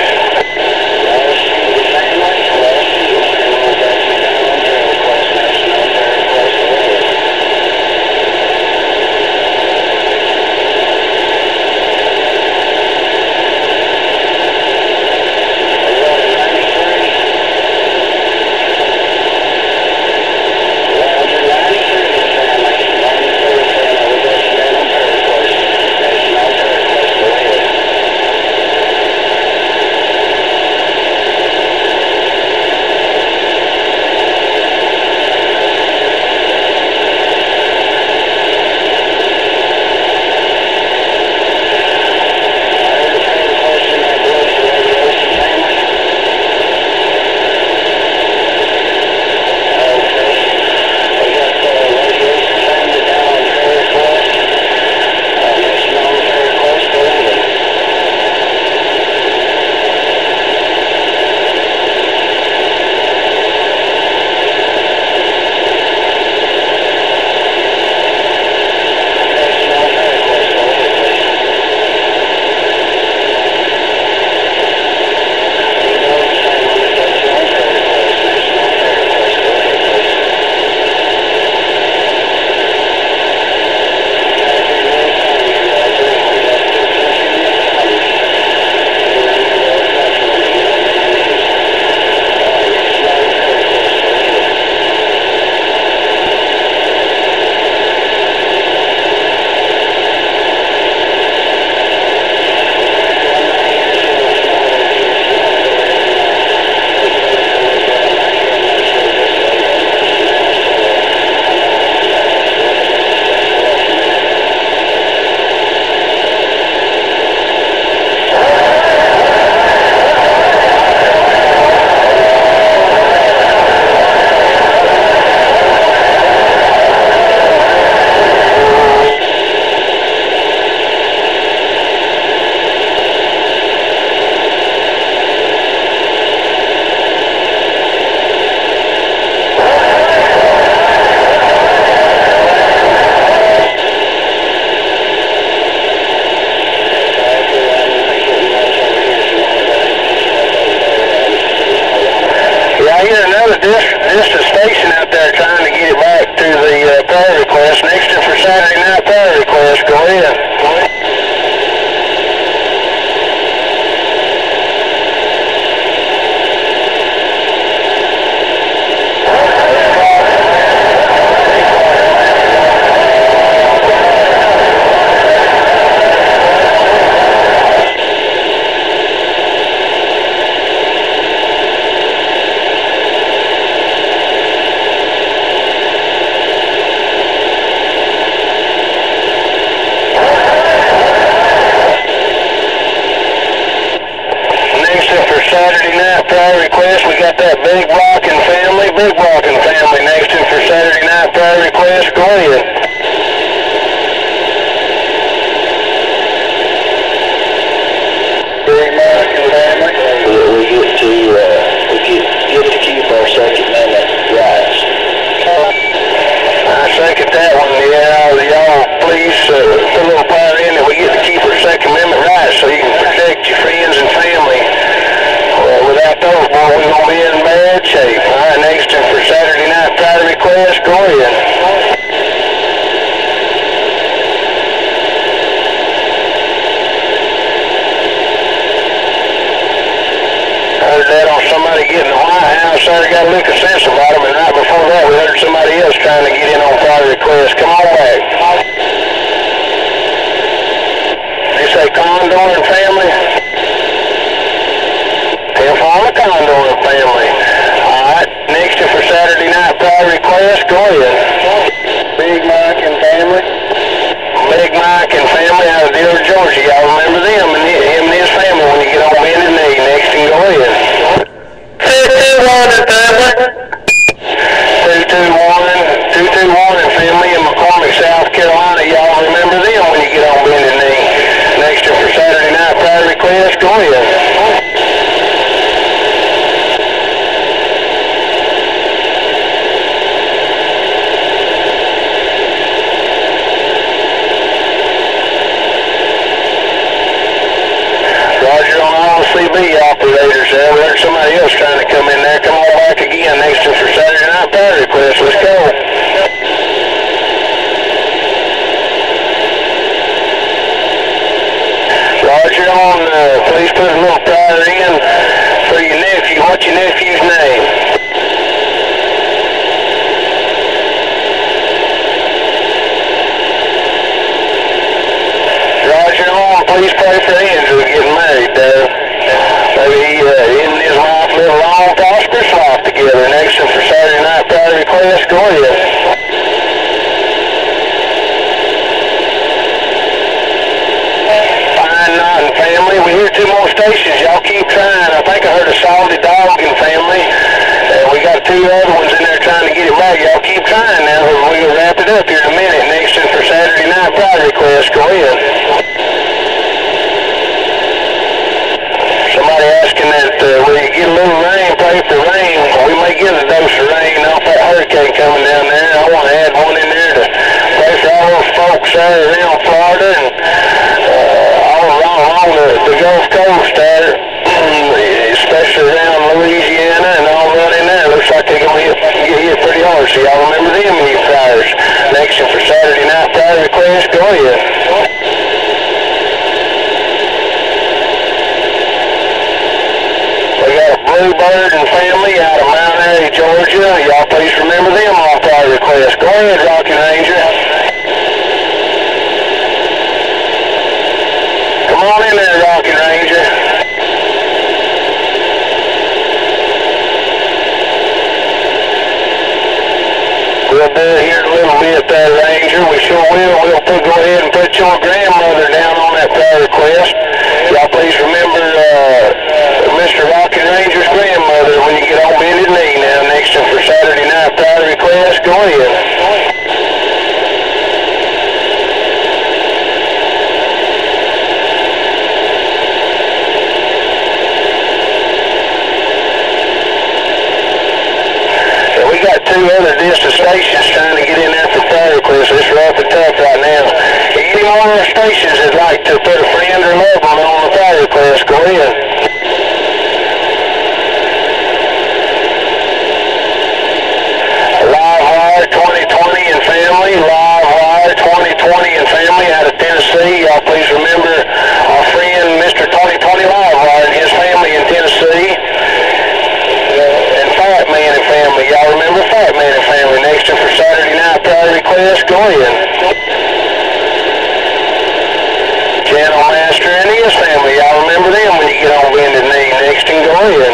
I hear another distant station out there trying to get it back to the uh, prayer request. Next in for Saturday night prayer request. Go ahead. Go ahead. Saturday night prayer request. We got that Big Rockin' family, Big Rockin' family next in for Saturday night prayer request. Go ahead. Big Rockin' family. We get to uh, we that one. Yeah, y'all please uh, put a little prayer in that we get to keep our Second Amendment rights so you can protect your friends and family. Well, without those, boy, we're going to be in bad shape. All right, next for Saturday night prayer request, go ahead. Heard that on somebody getting the White House there, got a lick of sense about them, and right before that we heard somebody else trying to get in on prayer request. Come on back. They say Condor and family? If on the Condor and family. Alright, next for Saturday night prayer request, go ahead. Big Mike and family? Big Mike and family out of Dillard, Georgia. Y'all remember them and him and his family when you get on bended knee. Next and go ahead. two two one and family. two two one, two two one and family in McCormick, South Carolina. Y'all remember them when you get on bended knee. Next for Saturday night prayer request, go ahead. Roger on all the C B operators there. We heard somebody else trying to come in there. Come on back again. Next for Saturday night prayer request. Let's go. Roger on, uh, please put a little prayer in for your nephew. What's your nephew's name? Roger on, please pray for Andrew getting married there. Maybe he uh, and his wife live a long, prosperous life together. Next for Saturday night prayer request, go ahead. Family, we hear two more stations. Y'all keep trying. I think I heard a salty dog in family. Uh, we got two other ones in there trying to get it right. Y'all keep trying now. We're going to wrap it up here in a minute. Next in for Saturday night prayer request. Go ahead. Somebody asking that uh, when you get a little rain, pray for rain. We may get a dose of rain off that hurricane coming down there. I want to add one in there to pray for all those folks there around Florida and uh, all around along the, the Gulf Coast there, especially around Louisiana and all that in there. Looks like they're going to get hit pretty hard. So y'all remember them in your prayers. Next for Saturday night prayer request, go ahead. We got a Bluebird and family out of Mount Airy, Georgia. Y'all please remember them on prayer request. Go ahead, Rocky Ranger. Come on in there, Rocky Ranger. We'll do it here in a little bit there, Ranger. We sure will. We'll put, go ahead and put your grandmother down on that prayer request. Y'all please remember uh, Mister Rocky Ranger's grandmother when you get on bended knee now. Next for Saturday night prayer request, go ahead. We got two other distant stations trying to get in there for prayer requests. It's rough and tough right now. Any more of our stations that'd like to put a friend or loved one on the prayer request, go ahead. Livewire twenty twenty and family, Livewire twenty twenty and family out of Tennessee. Y'all please remember our friend Mister twenty twenty Livewire and his family in Tennessee. Fat Man and family. Y'all remember Fat Man and family. Next for Saturday night prayer request, go ahead. Channel Master and his family. Y'all remember them when you get on bended knee. Next and go ahead.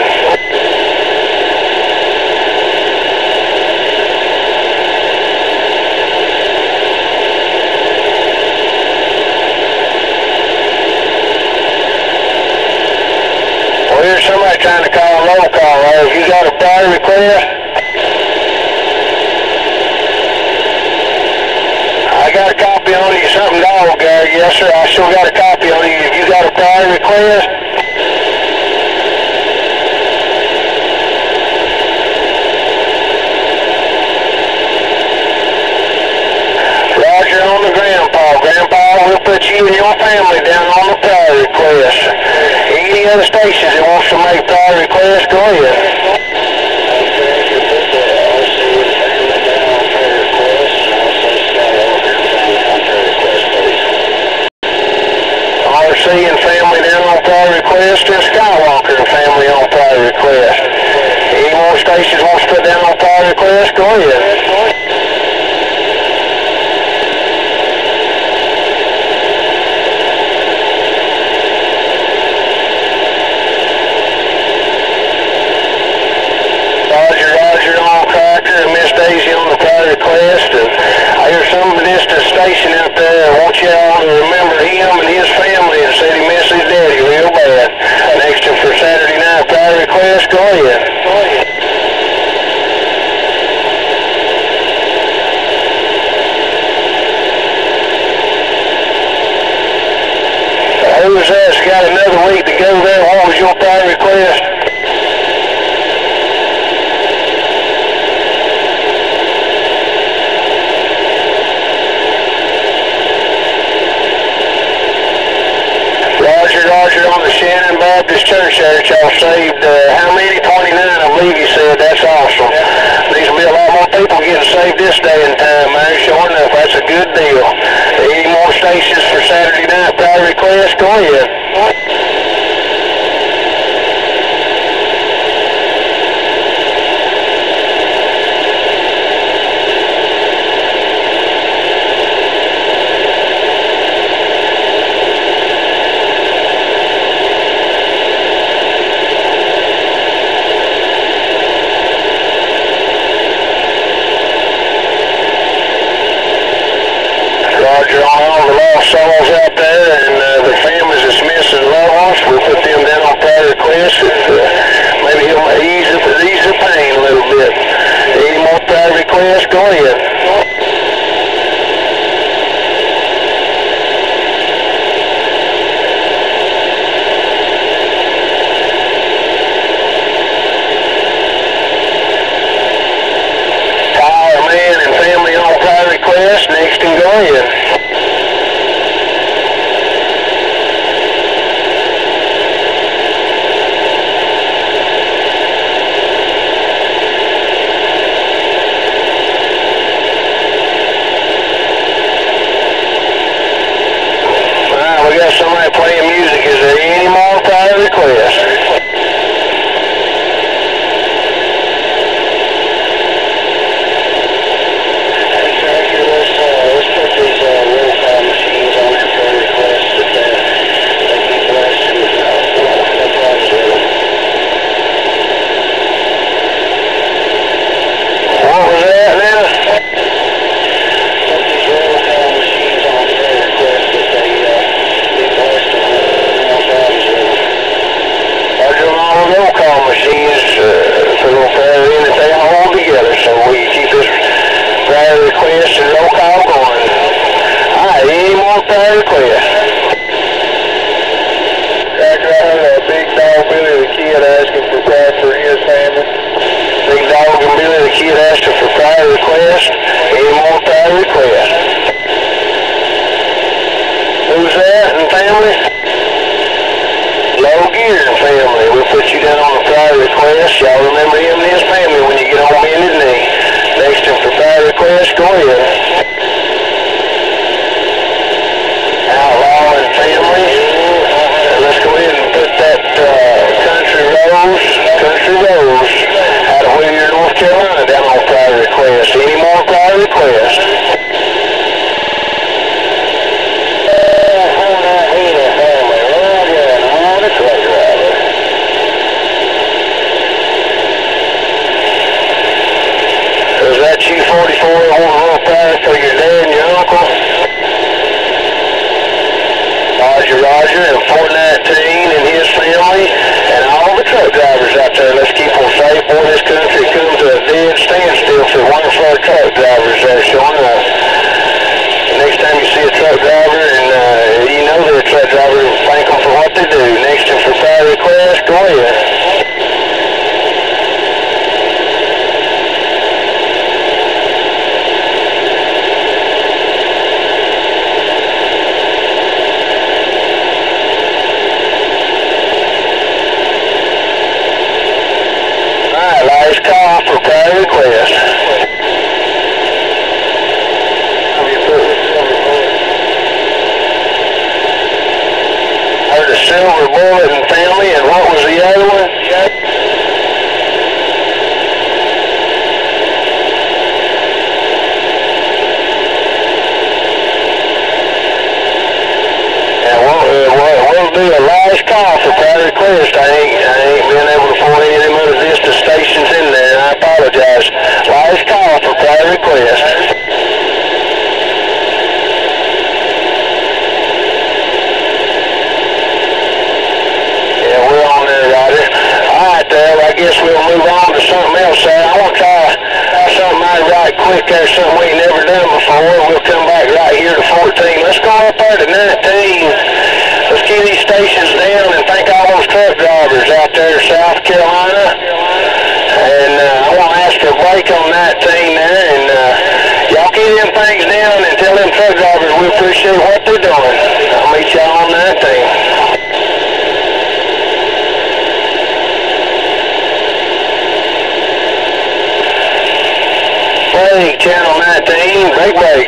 Well, here's somebody trying to call a roll call. Have you got a prayer request? I got a copy on you, something dog there. Yes, sir, I still got a copy on you. Have you got a prayer request? you and your family down on the prayer request. Any other stations that wants to make prayer requests, go ahead. R C and family down on prayer request, and Skywalker and family on prayer request. Any more stations wants to put down on prayer request, go ahead. Miss Daisy on the prayer request, and I hear some distant station out there. I want y'all to remember him and his family and said he missed his daddy real bad. Next to for Saturday night prayer request, go ahead. Go ahead. Who's that's got another week to go there? What was your prayer request? Roger on the Shannon Baptist Church there that y'all saved, uh, how many? twenty-nine, I believe you said. That's awesome. There's going to be a lot more people getting saved this day and time, man. Sure enough, that's a good deal. Any more stations for Saturday night prayer request? Go ahead. Roger on all the lost souls out there and uh, the families that's missing loved ones. We'll put them down on prayer requests. Uh, maybe he'll ease the, ease the pain a little bit. Any more prayer requests? Go ahead. Power man and family on prayer requests. Next and go ahead. We got somebody playing music. Is there any more prayer requests? Request and roll call going. Alright, any more prayer requests? Back right uh, Big Dog Billy the Kid asking for prayer for his family. Big Dog and Billy the Kid asking for prayer requests. Any more prayer requests? Who's that and family? Low Gear and family. We'll put you down on the prayer request. Y'all remember him and his family when you get on bended knee. Next to for prayer request, go ahead. Outlaw and family. Uh, let's go ahead and put that uh, Country Rose, Country Rose out of Whittier, North Carolina down on prayer request. Any more prayer requests? Is that you forty-four want a little prayer for your dad and your uncle? Roger, Roger, and four nineteen and his family, and all the truck drivers out there. Let's keep them safe. Boy, this country comes to a dead standstill for one of our truck drivers there showing up. Next time you see a truck driver and uh, you know they're a truck driver, thank them for what they do. Next time for prayer request, go ahead. request. Heard a Silver Bullet and Family, and what was the other one? We'll do a last call for prior request. I ain't, I ain't been able to find any of them other Vista stations in there. I apologize. Last call for prior request. Yeah, we're on there, Roger. All right, there. I guess we'll move on to something else there. I want to try something out right quick there, something we ain't never done before. We'll come back right here to fourteen. Let's go up there to nineteen. Let's get these stations down and thank all those truck drivers out there in South Carolina. And uh, I want to ask for a break on nineteen there. And uh, y'all get them things down and tell them truck drivers we appreciate what they're doing. I'll meet y'all on nineteen. Break, channel nineteen, break, break.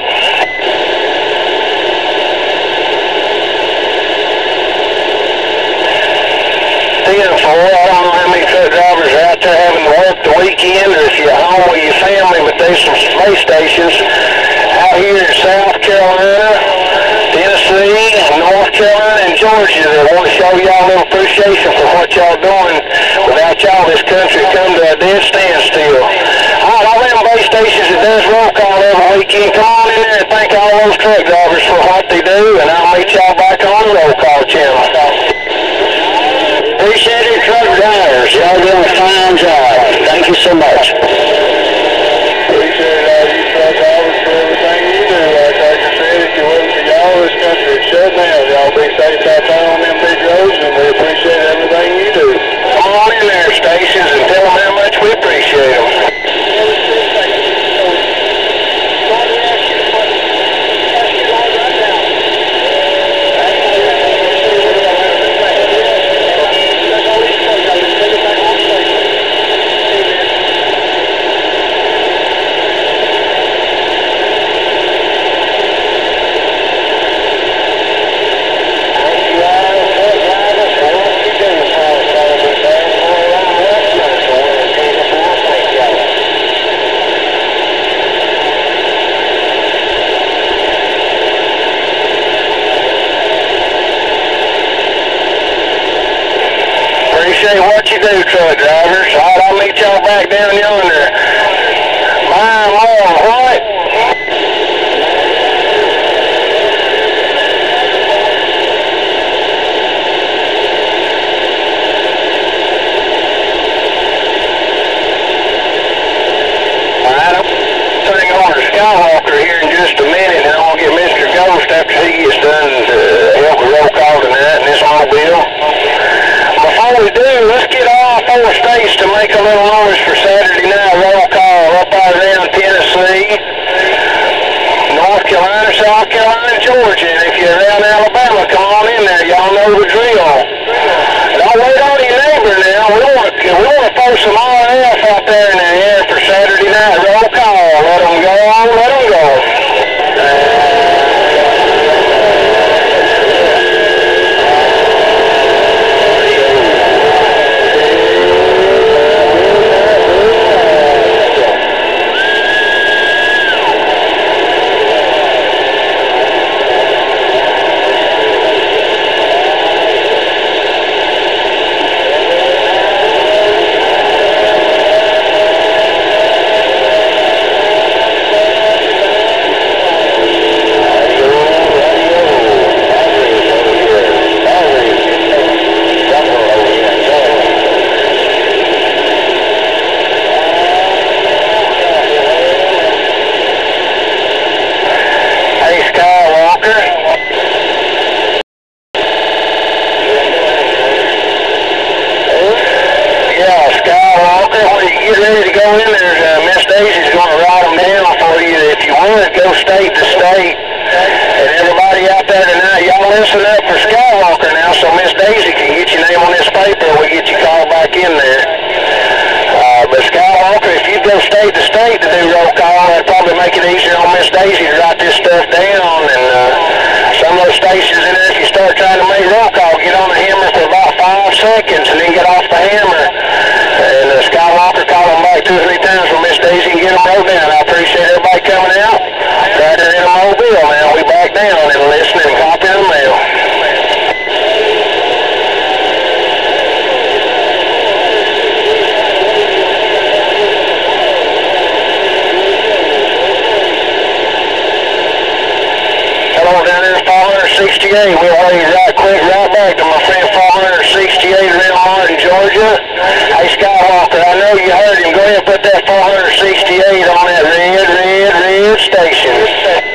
ten four, I don't know how many truck drivers are out there having to work the weekend, or if you're home with your family, but there's some space stations out here in South Carolina, Tennessee, North Carolina, and Georgia that want to show y'all a little appreciation for what y'all doing. Without y'all, this country come to a dead standstill. All right, all them base stations that does roll call every weekend, come on in there and thank all those truck drivers for what they do, and I'll meet y'all back on the roll call channel. Appreciate it, truck drivers. Y'all doing a fine job. Thank you so much. Appreciate all you truck drivers for everything you do. Like I said, if you wasn't for y'all, this country would shut down. Y'all be safe out there on them big roads, and we appreciate everything you do. Come on in there, stations, and tell them how much we appreciate them. Appreciate what you do, truck drivers. All right, I'll meet y'all back down yonder. My Lord, what? All right, I'm turning over to Skywalker here in just a minute, and I'm going to get Mister Ghost after he gets done to help with roll call tonight in this mobile. Before we do, let's get all four states to make a little noise for Saturday night roll call up out around Tennessee, North Carolina, South Carolina, Georgia. And if you're around Alabama, come on in there. Y'all know the drill. Don't wait on your neighbor now. We want to we want to throw some R F out there in the air for Saturday night roll call. Let them go on, let them go. State to state, and everybody out there tonight, y'all listen up for Skywalker now, so Miss Daisy can get your name on this paper and we get you called back in there. Uh, but Skywalker, if you go state to state to do roll call. That'd probably make it easier on Miss Daisy to write this stuff down. And uh, some of those stations in there, if you start trying to make roll call, get on the hammer for about five seconds and then get off the hammer. And uh, Skywalker called them back two or three times for Miss Daisy and get them rolled down. I appreciate everybody coming out. Right there in a mobile now. We back down and listening and copying the mail. Down there at five sixty-eight. We'll wave right quick right back to my friend five sixty-eight around Martin, Georgia. Hey, Skywalker, I know you heard him. Go ahead and put that four sixty-eight on that red, red, red station.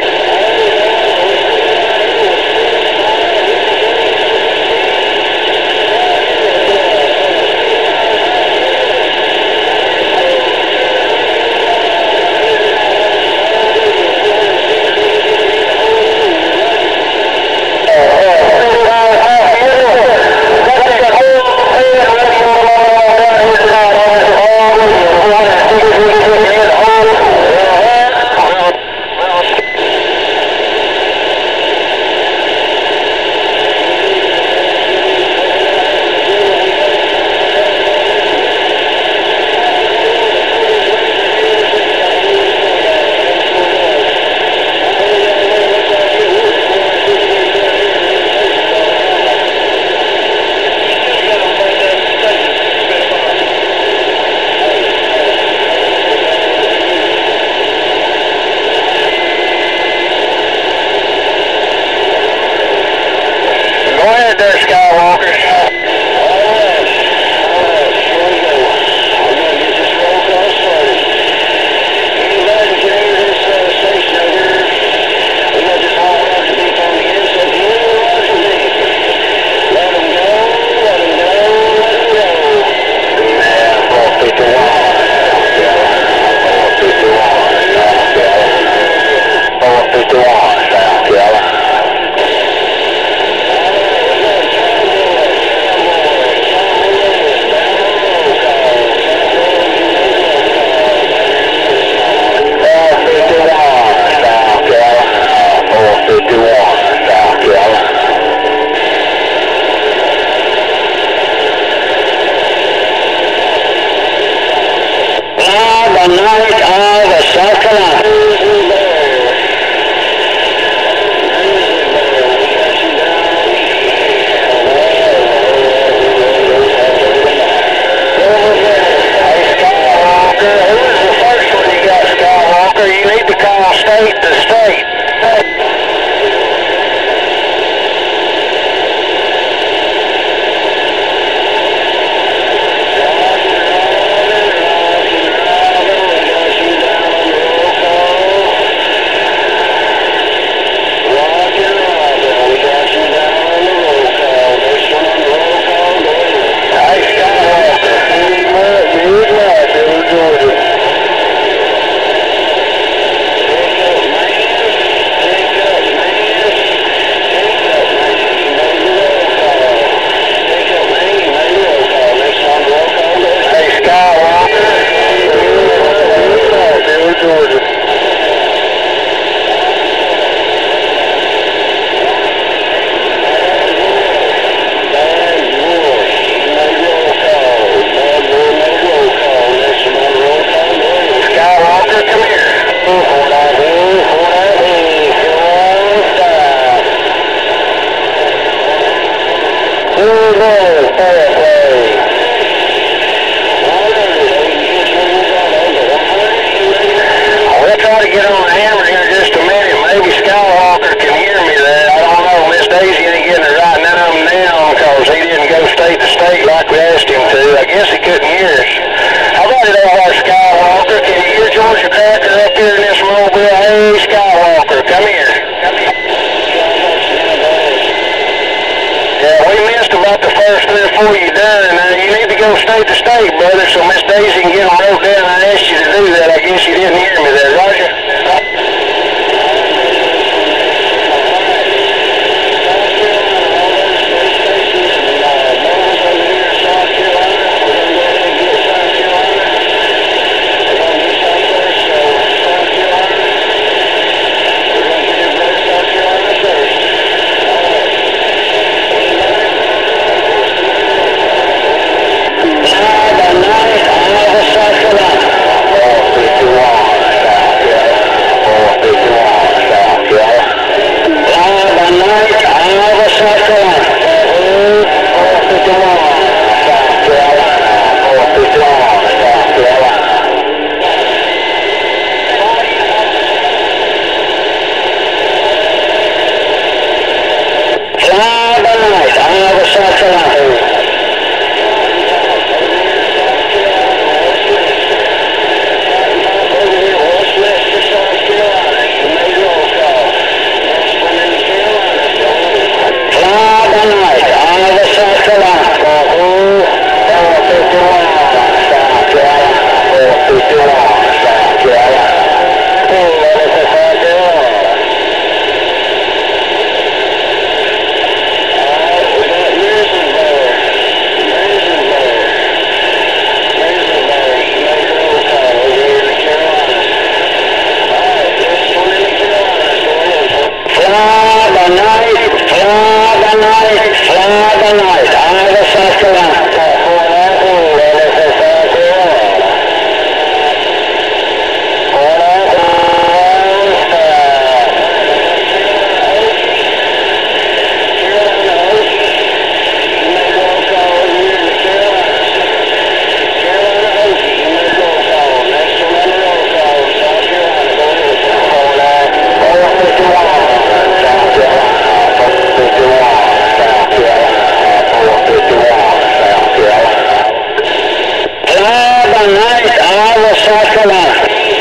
night, fly by night, fly by night, Iowa, South Carolina. South Carolina.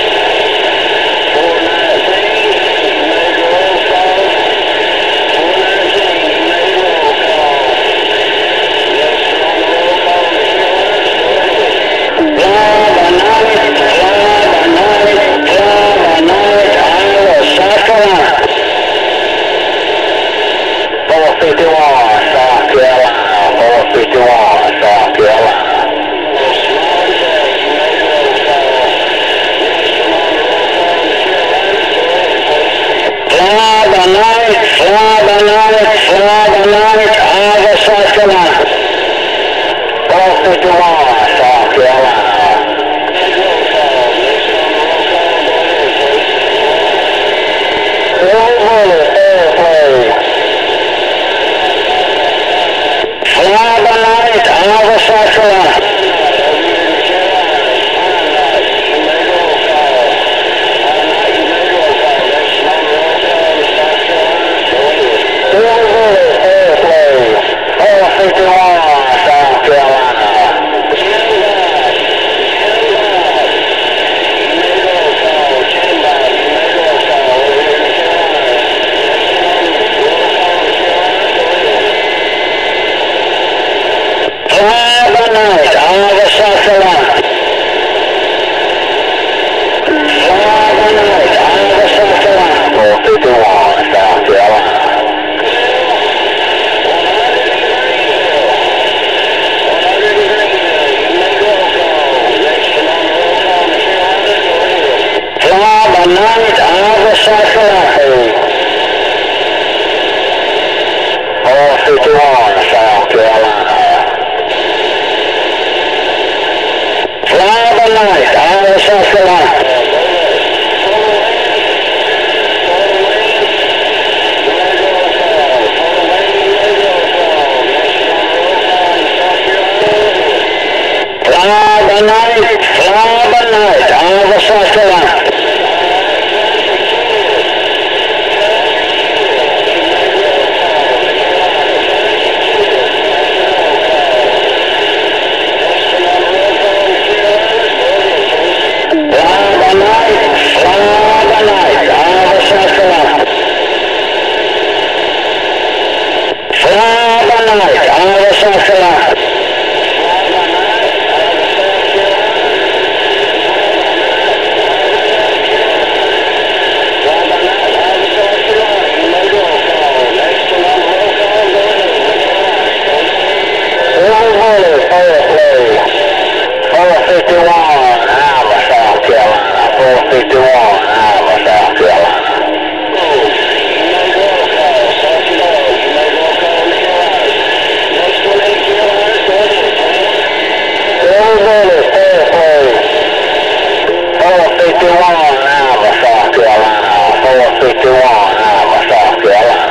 four fifty-one, South Carolina, four fifty-one, South Carolina. Fly by night, fly by night, fly by night, Iowa, South Carolina. four fifty-one, South Carolina. Fly by night, Iowa, South Carolina. four fifty-one, South Carolina. Fly by night, Iowa, South Carolina. Fly by night, Iowa, South Carolina. four fifty-one, South Carolina. Fly by night, Iowa, South Carolina. four fifty-one, South Carolina. Fly by night, Iowa, South Carolina. Fly by night, fly by night, Iowa, South Carolina. Fly by night, Iowa, South Carolina. four fifty-one, Iowa, South Carolina. four fifty-one, Iowa, South Carolina. four fifty-one, Iowa, South Carolina. four fifty-one, Iowa, South Carolina.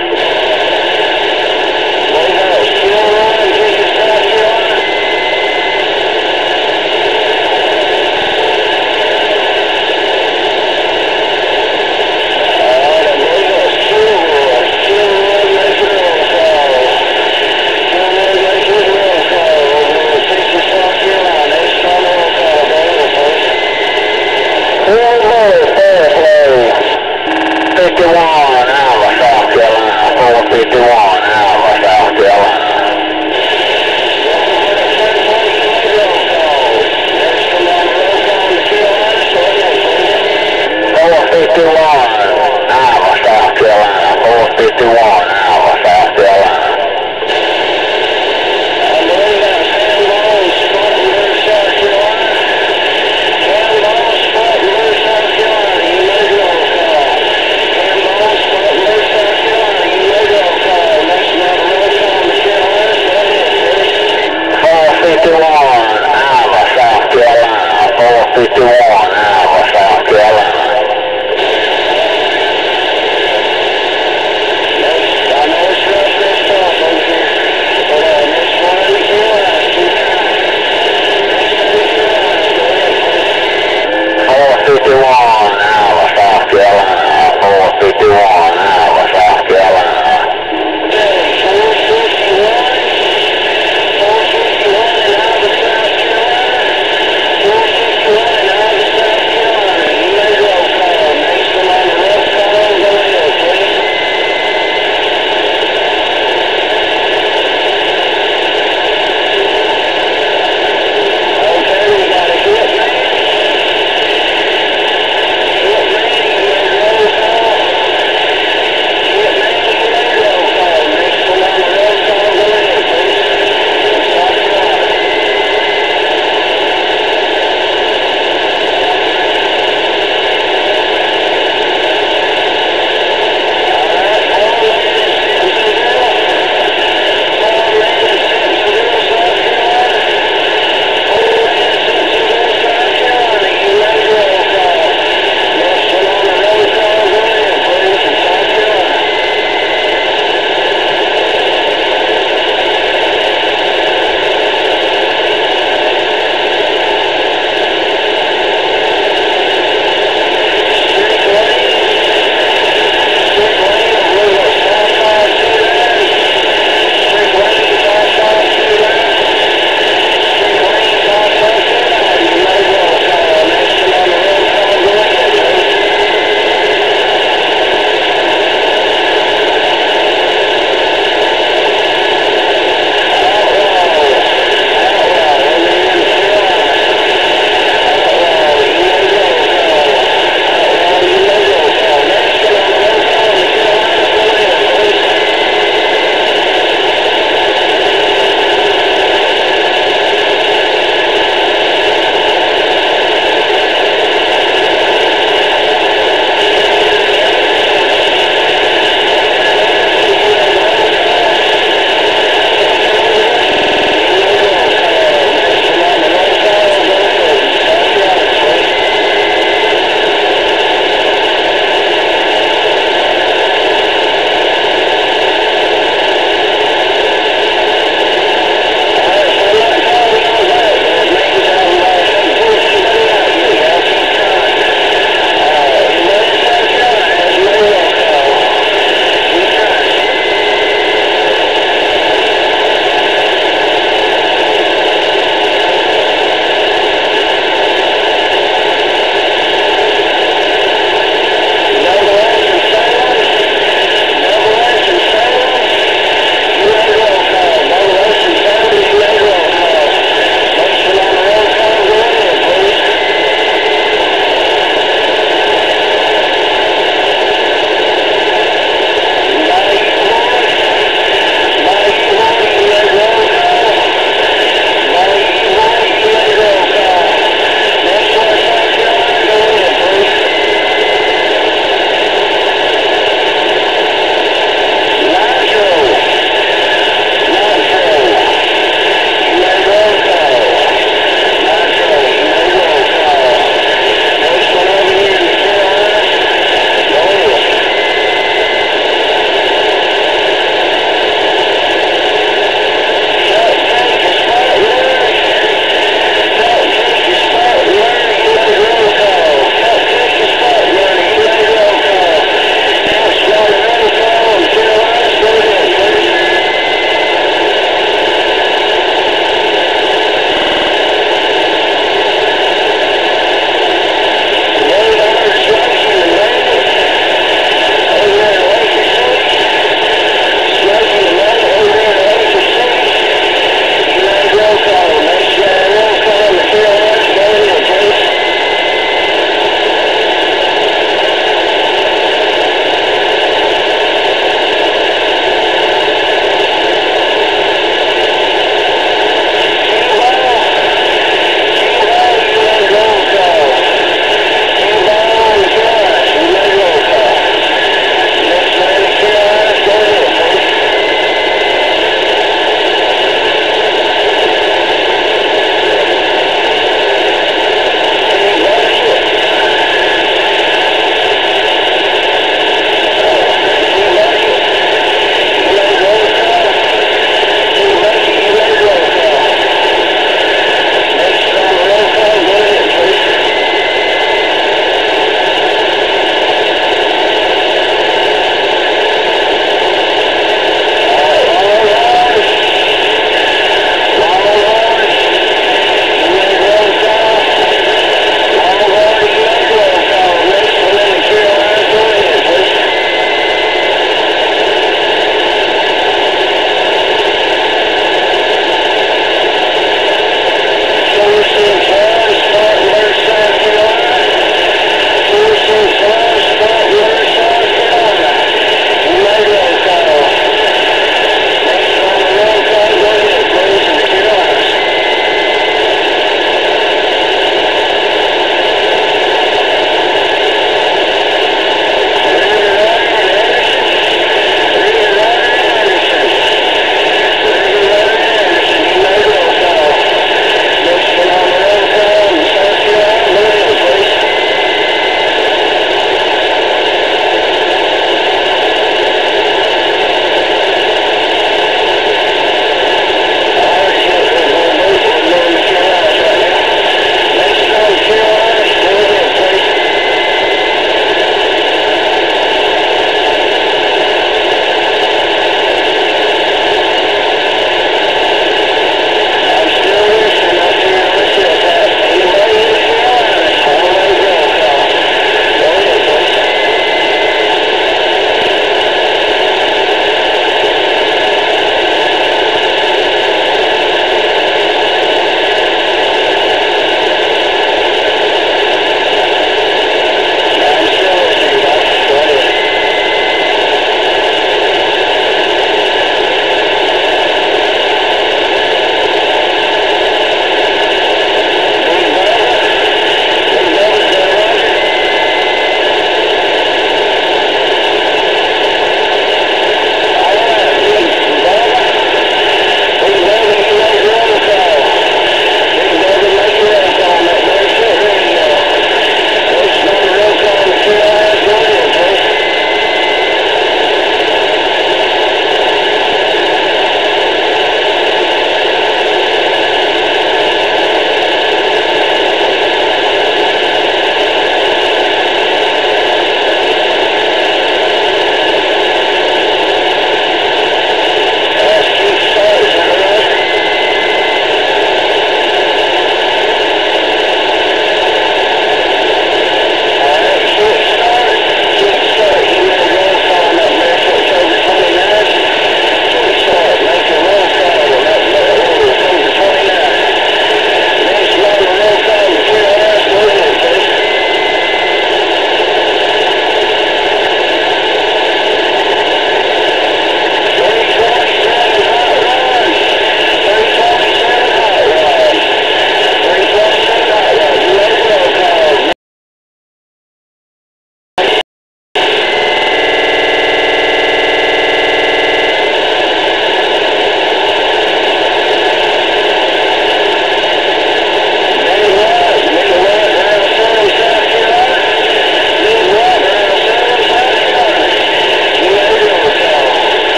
fifty-one, Iowa, South Carolina. four fifty-one, Iowa, South Carolina. four fifty-one, Iowa, South Carolina. four fifty-one, Iowa, South Carolina.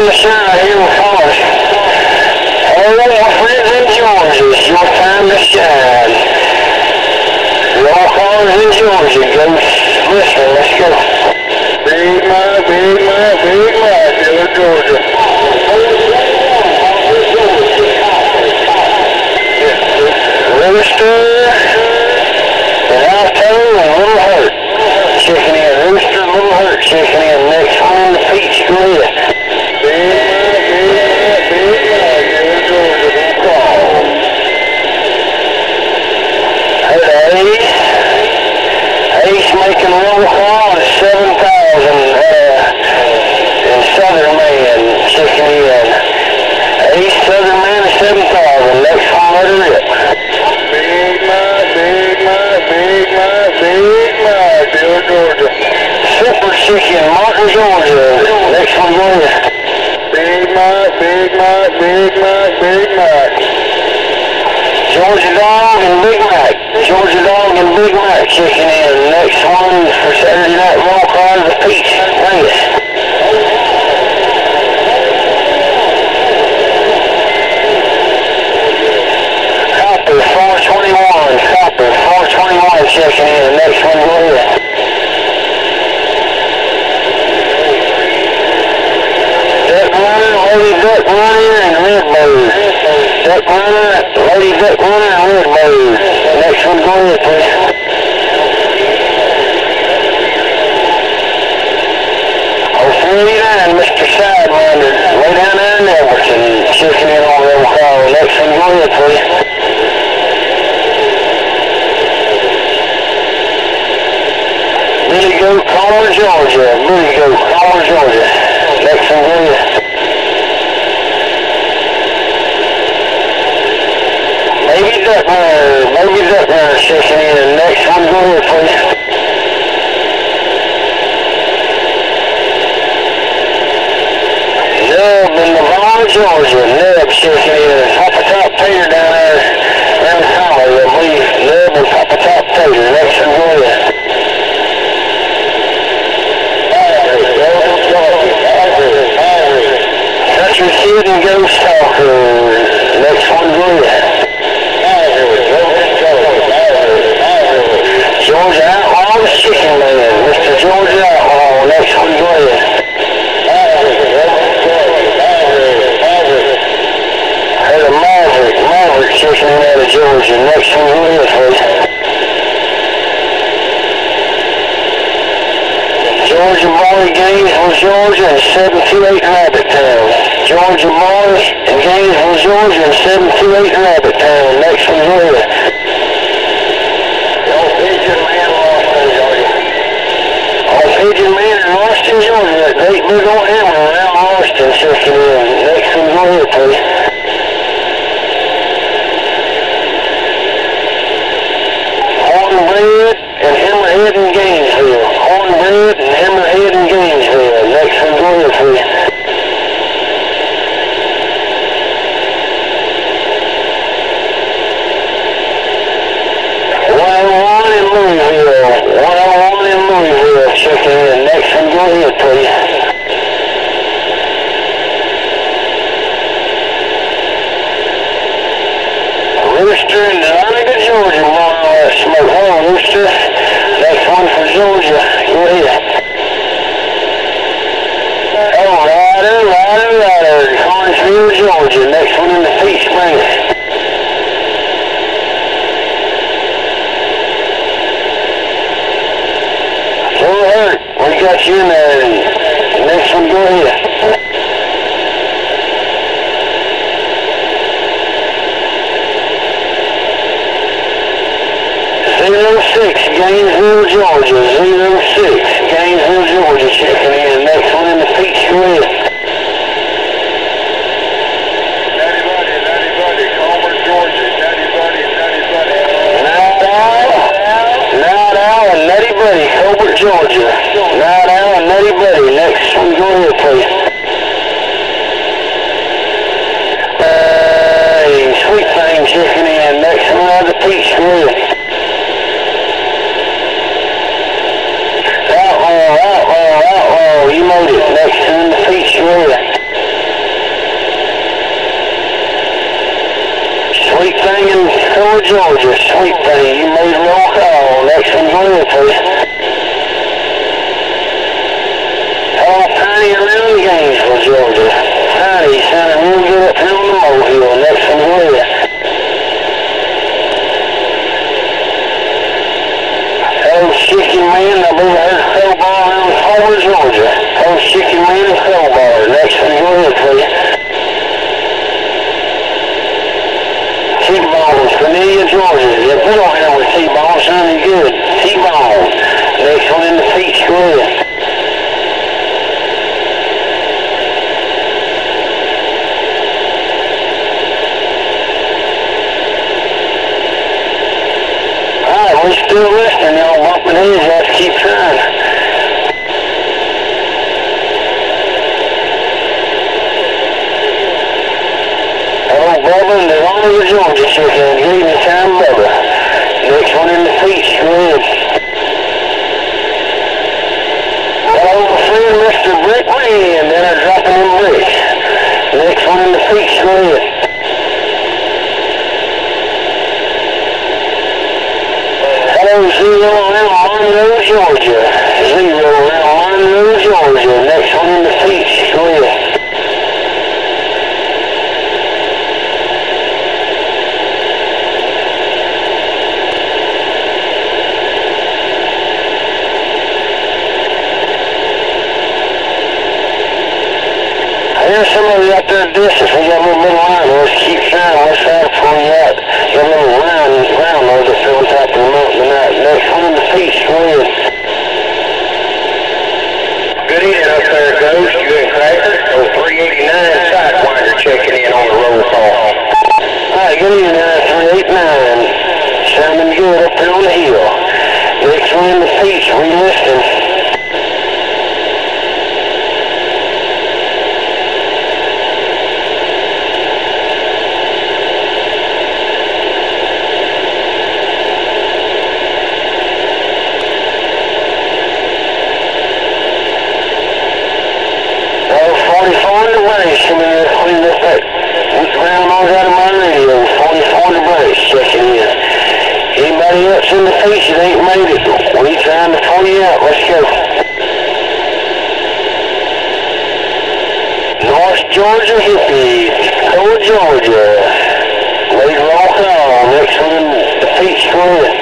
time to shine here in College. Oh, my friends in Georgia, it's your time to shine. Roll callers in Georgia, go listen, let's go. Big Mike, Big Mike, Big Mike, Dillard, Georgia. Rooster, and Alto, and Little Hurt. Checking in. Rooster, Little Hurt checking in. Next one, the Peach Gorilla. Big Mike, Big Mike, Big Mike, Dillard, Georgia. Good call. Hey, Ace making a roll call at seven thousand. Uh, and Southern Man checking in. Ace, Southern Man at seven thousand. Next one, let her rip. Big Mike, Big Mike, Big Mike, Big Mike, Dillard, Georgia. Super Chicken, Martin, Georgia. Next one, go ahead. Big Mike, Big Mike, Big Mike, Big Mike. Georgia Dog and Big Mac. Georgia Dog and Big Mac checking in. Next one for Saturday Night Roll Call is the Peach Race. Copper four twenty-one. Copper four twenty-one checking in. Next one, go ahead. Duck Runner, Lady Duck Runner, and Red Bird. Duck Runner, Lady Duck Runner, and Red Bird. Next one, go ahead, please. oh four eighty-nine, Mister Sidewinder, way down there in Everton, checking in on the call. Next one, go ahead, please. Billy Goat, Palmer, Georgia. Billy Goat, Palmer, Georgia. Next one, go ahead. Baby Duck Runner, Baby Duck Runner checking in. Next one, go ahead, please. Nub in Nevada, Georgia. Nub checking in. Papa Top Tater down there around the collar. I believe Nub and Papa Top Tater. Next one, go ahead. Country Kid and Ghost Talker. Next one, go ahead. Georgia Outlaw, Chicken Man. Mister Georgia Outlaw. Next one, go ahead. Heard a Maverick. Maverick chicken out of Georgia. Next one, go ahead, please. Georgia Boy, Gainesville, Georgia, and seven two eight Rabbit Town. Georgia Boy in Gainesville, Georgia, and seven two eight Rabbit Town. Next one, go ahead. Old Pigeon Man, Austin, Georgia. Old Pigeon Man in Austin, Georgia. That great big old hammer around Austin checking in. Next one, go ahead, please. Hornbread and Hammerhead in Gainesville. Hornbread and Hammerhead in Gainesville. Next one, go ahead, please. one oh one in Louisville. one oh one in Louisville checking in. Next one, go ahead, please. Rooster in Dahlonega, Georgia. Long uh, smoke. Hello, Rooster. Next one for Georgia. Go ahead. Oh, rider, rider, rider. Conesville, Georgia. Next one in the Peach Springs. Little Hurt, we got you in there. Next one, go ahead. zero six, Gainesville, Georgia. zero six, Gainesville, Georgia checking in. Next one in the Peach Grill. Natty Buddy, Natty Buddy, Comer, Georgia. Natty Buddy, Natty Buddy. Night Owl, Night Owl and Nutty Buddy, Colbert, Georgia. Night Owl and Nutty Buddy. Next one, go ahead, please. Hey, Sweet Thing checking in. Next one out of the Peach Grill. Outlaw, outlaw, outlaw, you made it. Next one in the Peach Grill. Georgia. Sweet thing. You made a roll call. Next one, go ahead, please. Hello, Patty around Gainesville, Georgia. Patty sounded real good up here on the molehill. Next one, go ahead. Hello, Chicken Man. I believe I heard Crowbar around Homer, Georgia. Hello, Chicken Man and Crowbar. Next one, go ahead, please. T-Bones, Cornelia, Georgia. Yeah, we don't have a T-Bone, sounding good. T-Bone. Next one in the Peach, go ahead. Alright, we're still listening, y'all bumping heads, y'all have to keep trying. Hello, Bubba, and they're on the Georgia chicken. Good evening time, Bubba. Next one in the Peach, go ahead. Hello, my friend, Mister Brick Red, and they're dropping in bricks. Next one in the Peach, go ahead. Hello, Zero around Monroe, Georgia. Zero around Monroe, Georgia. Next one in the Peach, go ahead. There's somebody out there at distance. We got a little bit of line. Let's keep trying. Let's have it for you out. Got a little round, round over the field top of the mountain tonight. Next one in the Peach, go ahead. Good evening up there, Ghost. You and Cracker. Oh, three eighty-nine Sidewinder checking in on the roll call. Alright, good evening, three eighty-nine. Sounding good up there on the hill. Next one in the Peach, re-listing. Anybody else in the Peach that ain't made it? We trying to pull you out. Let's go. North Georgia hippies. Go Georgia. Made a roll call. Next one in the Peach, go ahead.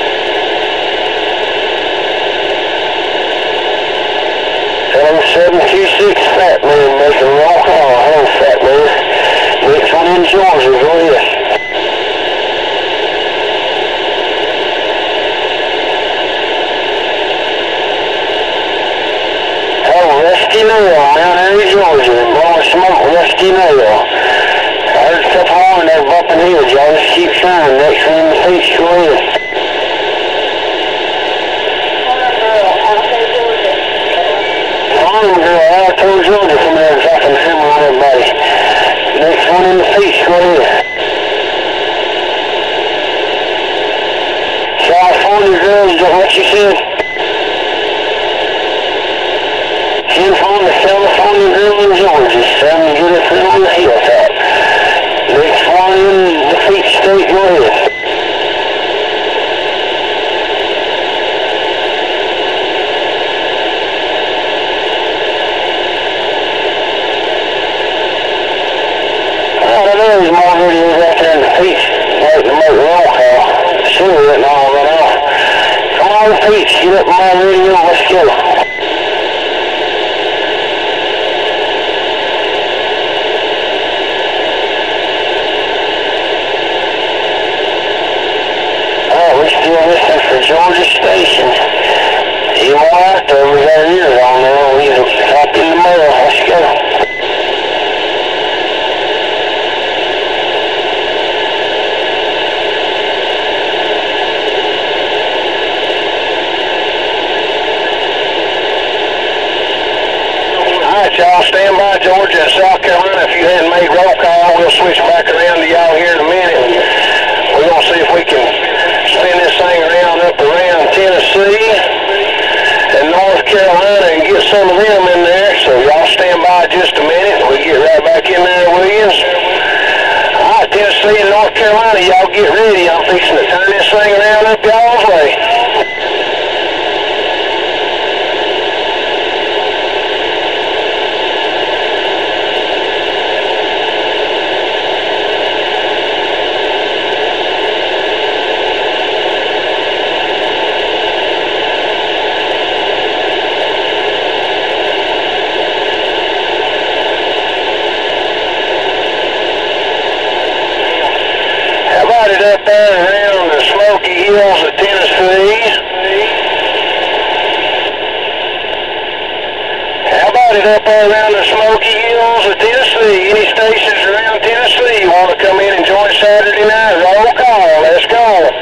Hello, seven two six Fat Man making a roll call. Hello, Fat Man. Next one in Georgia, go ahead. Rusty Nail, Mount Airy, Georgia. Blowing smoke, Rusty Nail. I heard a couple more and they're bumping heads. Y'all just keep trying. Next one in the Peach, go ahead. Farm girl, Alto, Georgia, from there dropping the hammer on everybody. Next one in the Peach, go ahead. California girls, is that what you said? From the California girl in Georgia, sounding good up here on the hilltop. Next one in the Peach State, go ahead. Oh, there is more videos out there in the Peach. Like to make a roll call. Sure, letting all run off. Come on, Peach, get up my radio, let's go. Still listening for Georgia Station. You more out there, we got our ears on there. We either top in the mail. Let's go. Alright, y'all, stand by Georgia and South Carolina. If you hadn't made roll call, we'll switch back around to y'all here in a minute. We're going to see if we can spin this thing around up around Tennessee and North Carolina and get some of them in there. So y'all stand by just a minute. We'll get right back in there with you. All right, Tennessee. Tennessee and North Carolina, y'all get ready. I'm fixing to turn this thing around up y'all's way. Up there around the Smoky Hills of Tennessee. How about it up there around the Smoky Hills of Tennessee? Any stations around Tennessee you want to come in and join Saturday night? Roll call. Let's go.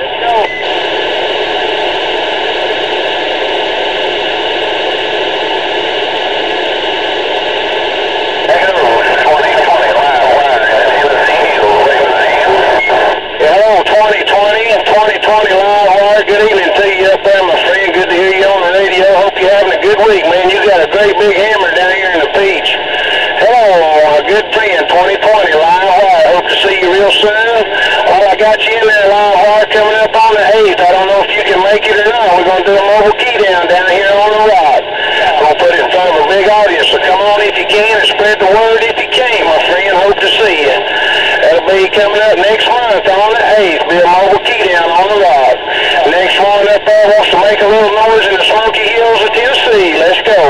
twenty twenty Live Wire, good evening to you up there, my friend. Good to hear you on the radio. Hope you're having a good week, man. You got a great big hammer down here in the Peach. Hello, my good friend, twenty twenty Live Wire. Hope to see you real soon. Well, I got you in there, Live Wire, coming up on the eighth. I don't know if you can make it or not. We're going to do a mobile key down down here on the rock. I'm going to put it in front of a big audience, so come on if you can and spread the word if you can, my friend. Hope to see you. That'll be coming up next month on the eighth. Be a mobile key down on the rock. Next one up there wants to make a little noise in the Smoky Hills of Tennessee. Let's go.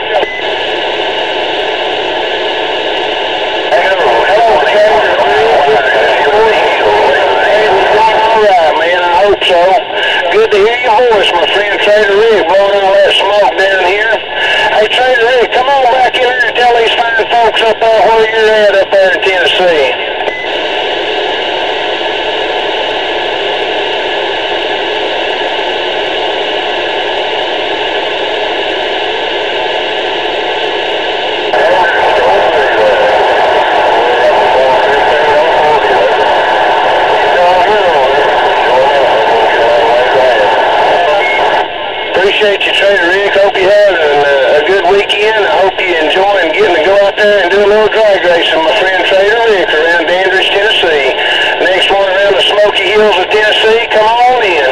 All right, man. I hope so. Good to hear your voice, my friend Trader Rick, blowing all that smoke down here. Hey, Trader Rick, come on back in here and tell these fine folks up there where you're at up there in Tennessee. Appreciate you, Trader Rick. Hope you're having a, a good weekend. I hope you're enjoying getting to go out there and do a little drag racing, my friend Trader Rick, around Dandridge, Tennessee. Next one around the Smoky Hills of Tennessee. Come on in.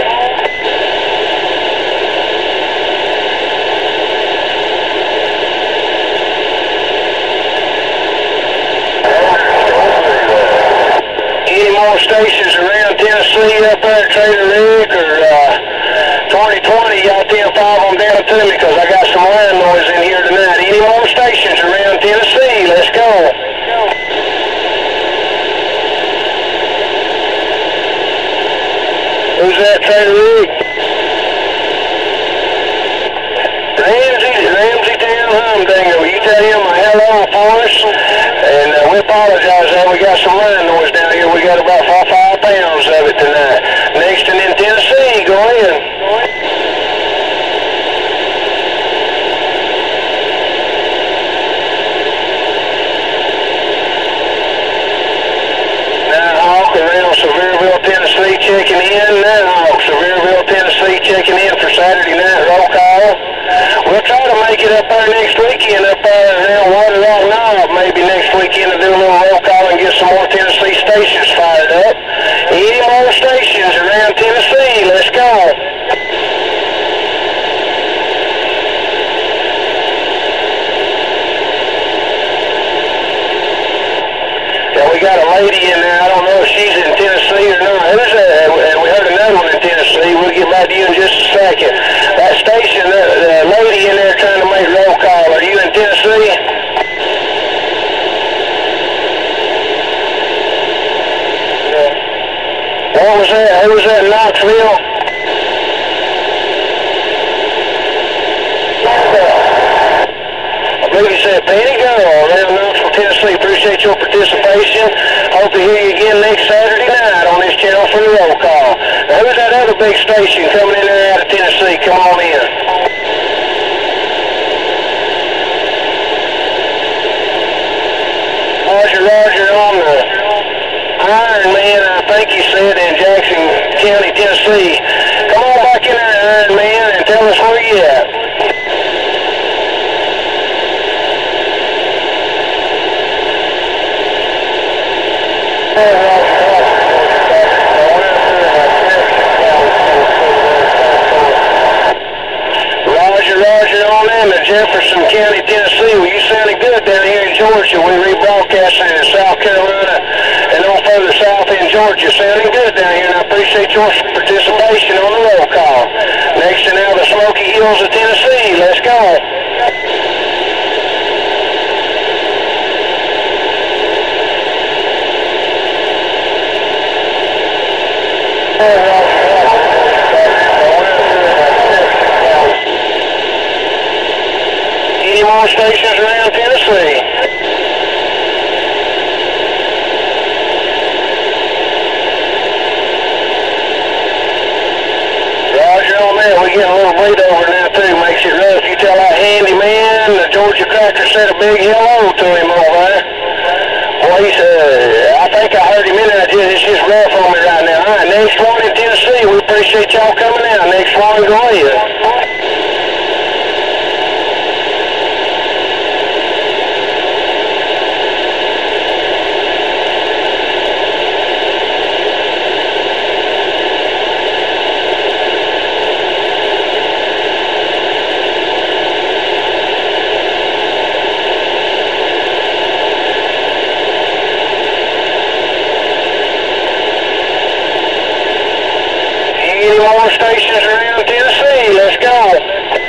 Any more stations around Tennessee up there, Trader Rick, or uh, twenty twenty, y'all ten five them down to me because I got some line noise in here tonight. Any more stations around Tennessee? Let's go. Who's that, Trader Rick? Ramsey, Ramsey Town Humdinger. Will you tell him a hello for us? And uh, we apologize that we got some line noise down here. We got about four, five pounds of it tonight. Next and in Tennessee, go ahead. Nighthawk around Sevierville, Tennessee, checking in. Nighthawk, Sevierville, Tennessee, checking in for Saturday night roll call. We'll try to make it up there next weekend, up there around Water Rock Knob, maybe next weekend to do a little roll call and get some more Tennessee stations fired up. Any more stations around Tennessee? Let's go. Yeah, we got a lady in there. I don't know if she's in Tennessee or not. Who's that? And we heard another one in Tennessee. We'll get back to you in just a second. That station, the, the lady in there trying to make roll call. Are you in Tennessee? What was that? Who was that in Knoxville? I believe you said Penny Girl around Knoxville, Tennessee. Appreciate your participation. Hope to hear you again next Saturday night on this channel for the roll call. Now, who's that other big station coming in there out of Tennessee? Come on in. Roger, Roger on the Iron Man, I think you said, in Jackson County, Tennessee. Come on back in there, Iron Man, and tell us where you at. Oh, Georgia. We rebroadcasting in South Carolina and on further south in Georgia. Sounding good down here, and I appreciate your participation on the roll call. Next to now the Smoky Hills of Tennessee. Let's go. Any more stations around Tennessee? Roger on that. We're getting a little bleed over now too. Makes it rough. You tell that handyman, the Georgia Cracker said a big hello to him over there. Well, he said, I think I heard him in there. It's just rough on me right now. All right, next one in Tennessee. We appreciate y'all coming out. Next one, go ahead. Any more stations around Tennessee? Let's go.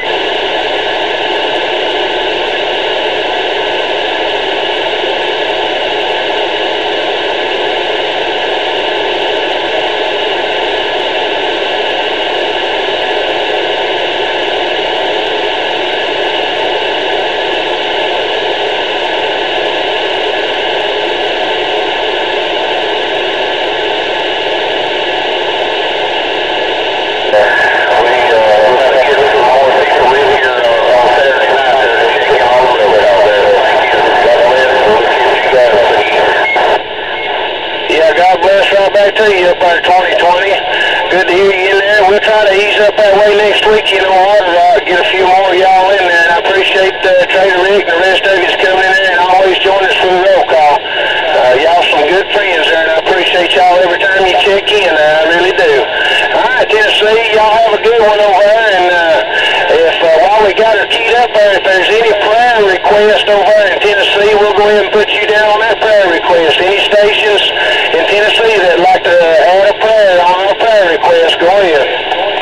Back to you up there twenty twenty. Good to hear you in there. We'll try to ease up that way next week, you know, Water Rock, get a few more of y'all in there. And I appreciate uh, Trader Rick and the rest of you coming in there and always joining us for the roll call. Uh, y'all some good friends there, and I appreciate y'all every time you check in. Uh, I really do. All right, Tennessee, y'all have a good one over there. And uh, if uh, while we got her keyed up there, if there's any prayer request over there in Tennessee, we'll go ahead and put you down on that prayer request. Any stations in Tennessee that like to add a prayer on a prayer request, go ahead.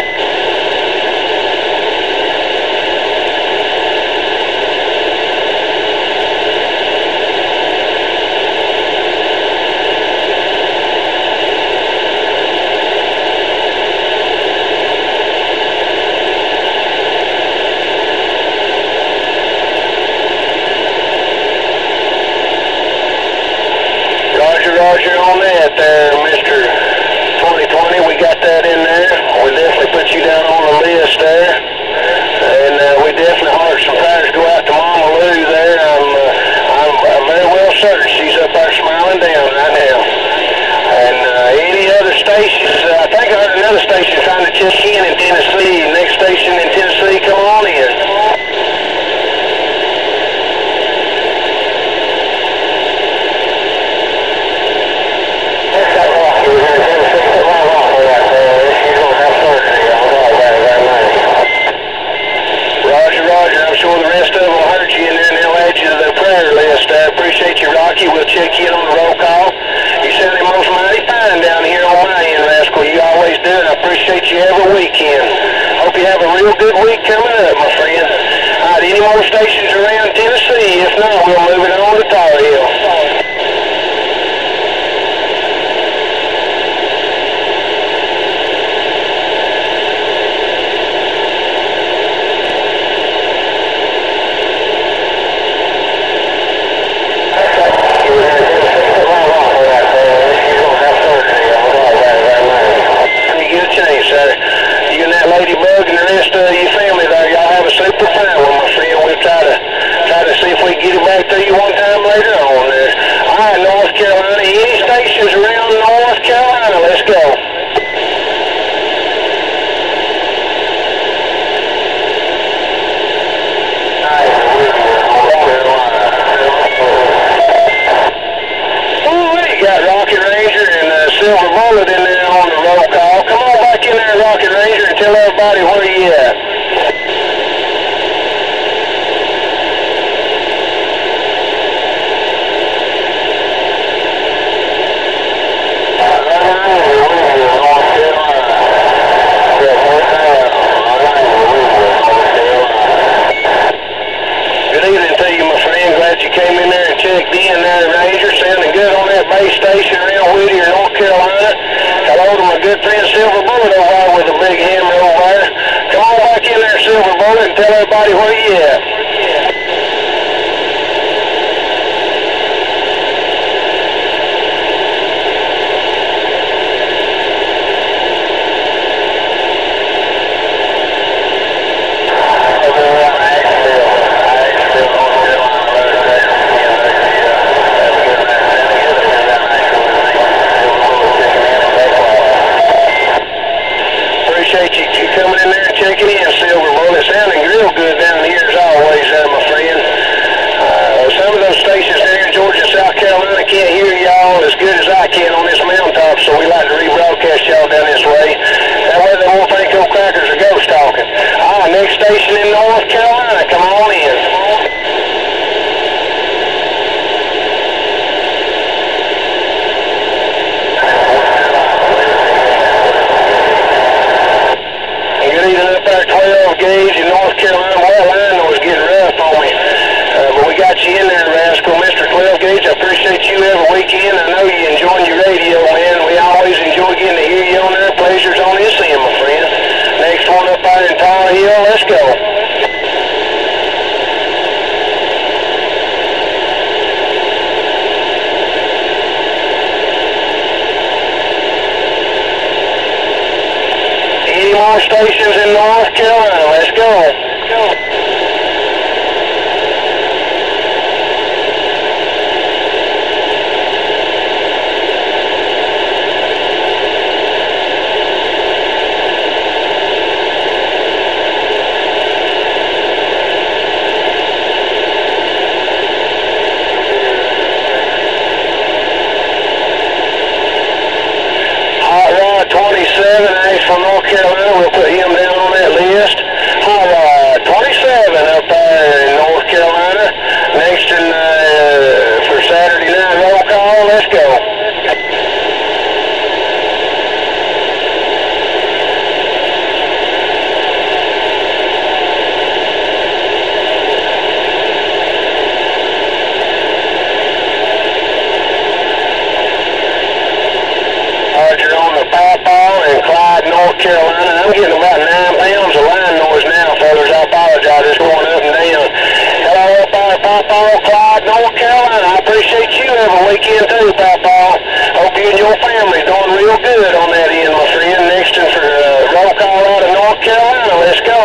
Roger on that there, Mister twenty twenty. We got that in there. We definitely put you down on the list there. And uh, we definitely heart some prayers go out to Mama Lou there. I'm, uh, I'm, I'm very well certain she's up there smiling down right now. And uh, any other stations, uh, I think I heard another station trying to check in in Tennessee. Next station in Tennessee, come on in. The rest of them will hurt you, and then they'll add you to their prayer list. I appreciate you, Rocky. We'll check in on the roll call. You sounded most mighty fine down here on my end, Rascal. You always do, and I appreciate you every weekend. Hope you have a real good week coming up, my friend. All right, any more stations around Tennessee? If not, we'll move it on to Tar Heel. Ladybug and the rest of your family there, y'all have a super fine one, my friend. We'll try to try to see if we can get it back to you one time later on there. All right, North Carolina. Any stations around North Carolina? Let's go. Oh, you got Rocket Ranger and uh, Silver Bullet in there on the roll call. Come on back in there, Rocket Ranger, and tell everybody where you at. to you, my friend. Glad you came in there and checked in there, Ranger. Sounding good on that base station around Whittier, North Carolina. Hello to my good friend Silver Bullet over there with a big hammer over there. Come on back in there, Silver Bullet, and tell everybody where you at. Checking in, Silver Bullet. Sounding real good down here as always there, my friend. Uh, some of those stations there in Georgia and South Carolina can't hear y'all as good as I can on this mountaintop, so we like to rebroadcast y'all down this way. That way they won't think old crackers are ghost talking. Ah, next station in North Carolina. Come on in. twelve gauge in North Carolina. Well, I know it's getting rough on me. Uh, but we got you in there, Rascal. Mister twelve gauge, I appreciate you every weekend. I know you enjoy your radio, man. We always enjoy getting to hear you on there. Pleasure's on this end, my friend. Next one up there in Tar Heel. Let's go. Any more stations in North Carolina? Let's go. Let's go. twenty-seven, Ace from North Carolina, we'll put him down on that list. Hot Rod, twenty-seven up there in North Carolina. Next in, uh, for Saturday night roll call, let's go. In Clyde, North Carolina. I'm getting about nine pounds of line noise now, fellas. I apologize. It's going up and down. Hello up there, Papa, Clyde, North Carolina. I appreciate you every weekend too, Papa. Hope you and your family doing real good on that end, my friend. Next in for uh, roll call out of North Carolina. Let's go.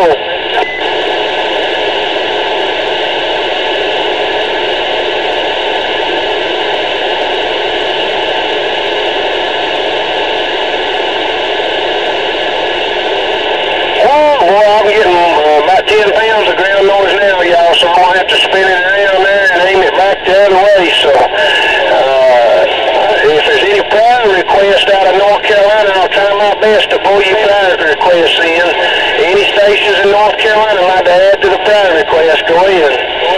I'm getting uh, about ten pounds of ground noise now, y'all, so I'm going to have to spin it around there and aim it back the other way. So uh, if there's any prior requests out of North Carolina, I'll try my best to pull you prior requests in. Any stations in North Carolina I'd like to add to the prior request, go in.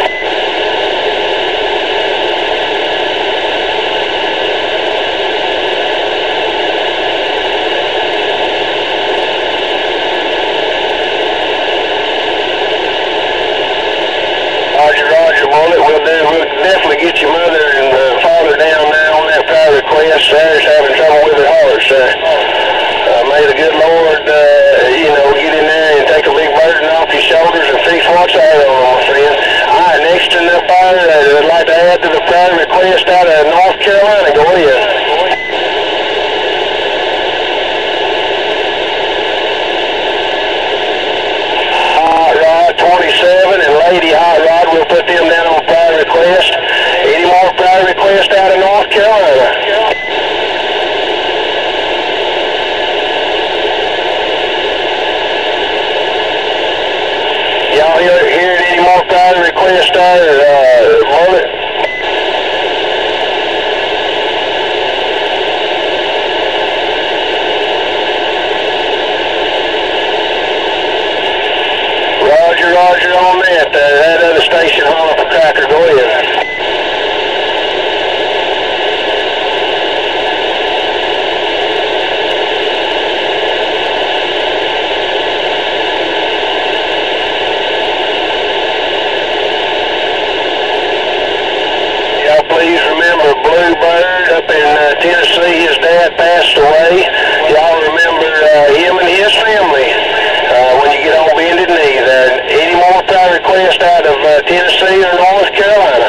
We'll, do, we'll definitely get your mother and uh, father down there on that prior request. Sarah's having trouble with her heart, sir. Uh, may the good Lord, uh, you know, get in there and take a big burden off your shoulders and fix what's out of them, my friend. All right, next in up there, uh, I'd like to add to the prior request out of North Carolina. Go ahead. Hot Rod twenty-seven and Lady Hot Rod, we'll put them down on prior request. Any more prior request out of North Carolina? Y'all hear, hear any more prior request out of uh, Bullet? Roger, roger on that. Uh, that other station holler for Cracker. Go ahead. please remember Bluebird up in uh, Tennessee. His dad passed away. Y'all remember uh, him and his family uh, when you get on bended knee. There. Any more prayer requests out of uh, Tennessee or North Carolina?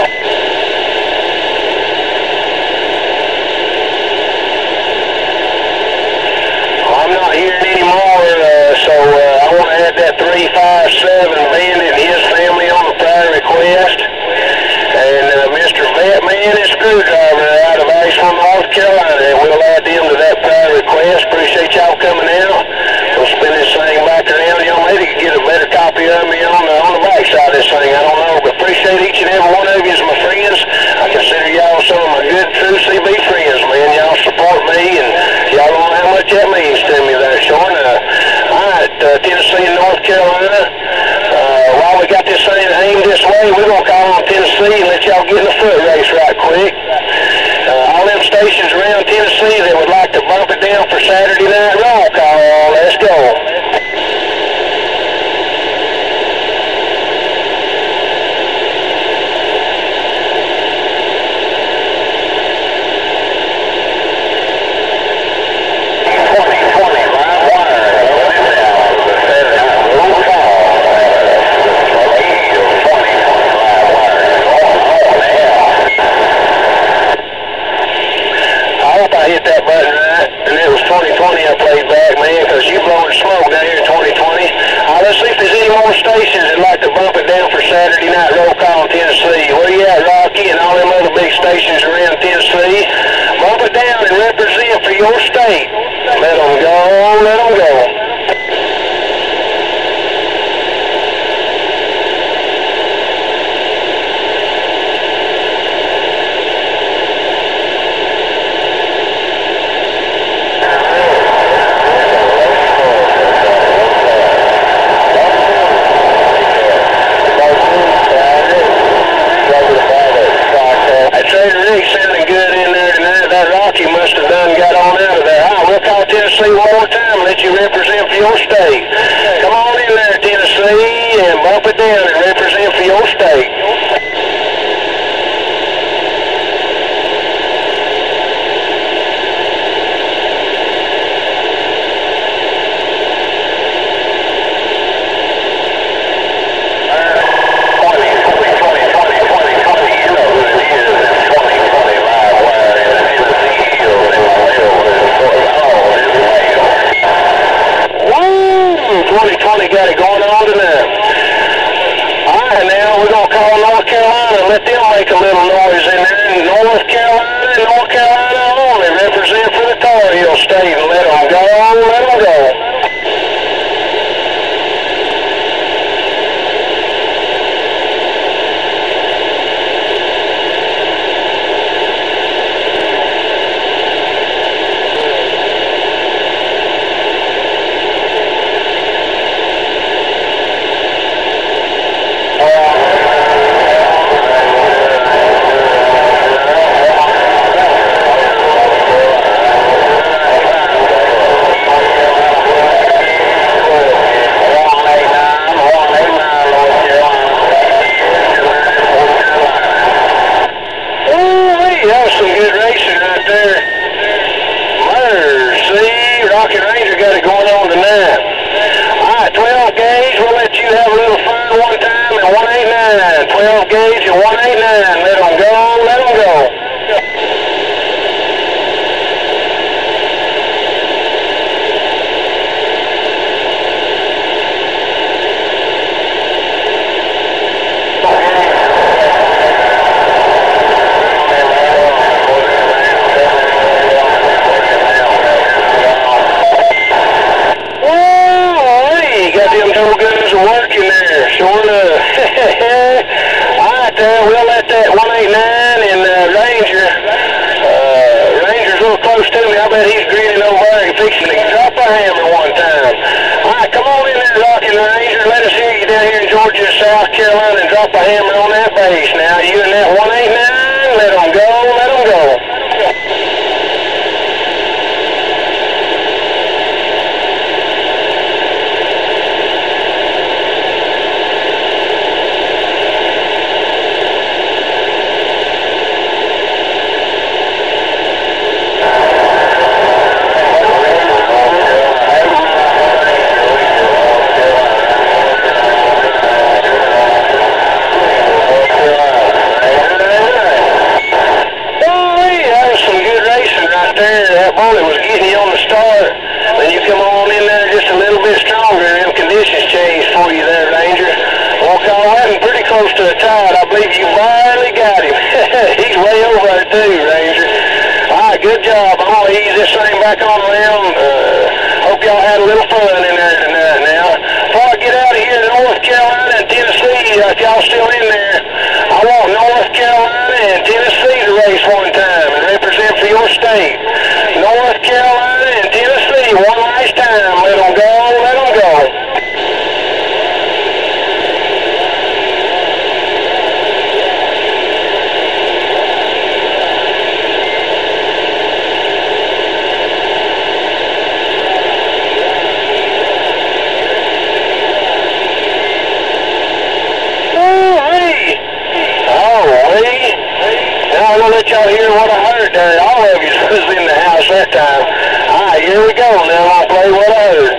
I'm not hearing any more, uh, so uh, I want to add that three five seven Bandit and his family on the prayer request. And uh, Mister Batman and Screwdriver out of Asheville, North Carolina, and we'll add them to that prayer request. Appreciate y'all coming out. We'll spin this thing back around. Y'all maybe could get a better copy of me on the, on the back side of this thing. I don't know, but appreciate each and every one of you as my friends. I consider y'all some of my good, true C B friends, man. Y'all support me, and y'all don't know how much that means to me there, Sean. Uh, all right, uh, Tennessee and North Carolina. Uh, while we got this thing aimed this way, we're going to call on Tennessee and let y'all get in the foot race right quick. Uh, all them stations around Tennessee that would like to bump it down for Saturday night roll call, let's go. I hit that button right, and it was twenty twenty I played back, man, because you blowing smoke down here in twenty twenty. Uh, let's see if there's any more stations that like to bump it down for Saturday night roll call in Tennessee. Where you at, Rocky, and all them other big stations around Tennessee? Bump it down and represent for your state. Let them go, let them go. Tennessee one more time, let you represent for your state. Come on in there, Tennessee, and bump it down and represent for your state. twenty twenty got it going on tonight. All right, now we're going to call North Carolina and let them make a little noise in there. North Carolina, North Carolina only. Represent for the Tar Heel State and let them go, let them go. twelve gauge and one eighty-nine. Let them go, let them go. Got them toe guns working there, sure enough. Alright there, we'll let that one eighty-nine and uh, Ranger, uh, Ranger's a little close to me. I bet he's grinning over there and fixing to drop a hammer one time. Alright, come on in there, Rockin' Ranger. Let us hear you down here in Georgia, South Carolina, and drop a hammer on that base. Now, you and that one eighty-nine, let them go, let them go. that bullet was getting you on the start. Then you come on in there just a little bit stronger, and them conditions changed for you there, Ranger. Well, Colorado pretty close to the tide. I believe you finally got him. He's way over there too, Ranger. All right, good job. I'm going to ease this thing back on around. Uh, hope y'all had a little fun in there tonight now. Before I get out of here to North Carolina and Tennessee, uh, if y'all still in there, I want North Carolina and Tennessee to race one time and represent for your state. North Carolina and Tennessee, one last time. Let them go, let them go. I'm going to let y'all hear what I heard there. All of you was in the house that time. All right, here we go. Now I'll play what I heard.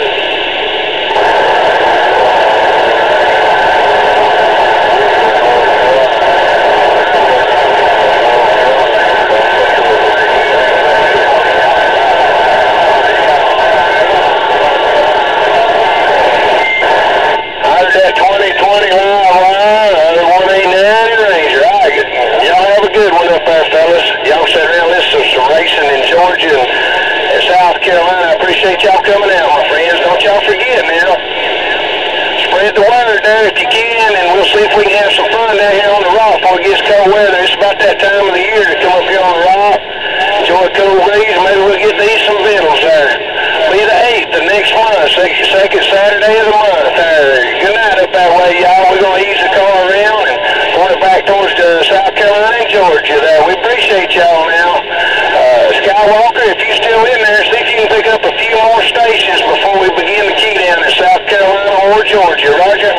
I heard that twenty twenty live line, uh, one eighty-nine Ranger. All right, y'all have a good one up there, fellas. Y'all sit around listening to some racing in Georgia and, and South Carolina. I appreciate y'all coming out, my friends. Don't y'all forget now. Spread the word there if you can, and we'll see if we can have some fun down here on the rock before it gets cold weather. It's about that time of the year to come up here on the rock. Enjoy a cool breeze. Maybe we'll get to eat some victuals there. Be the eighth of next month, second, second Saturday of the month. Uh, good night up that way, y'all. We're going to ease the car around and point it back towards uh, South Carolina and Georgia there. We appreciate y'all now. Uh, Skywalker, if you're still in there, see if you can pick up a few more stations before we begin the key down in South Carolina or Georgia. Roger?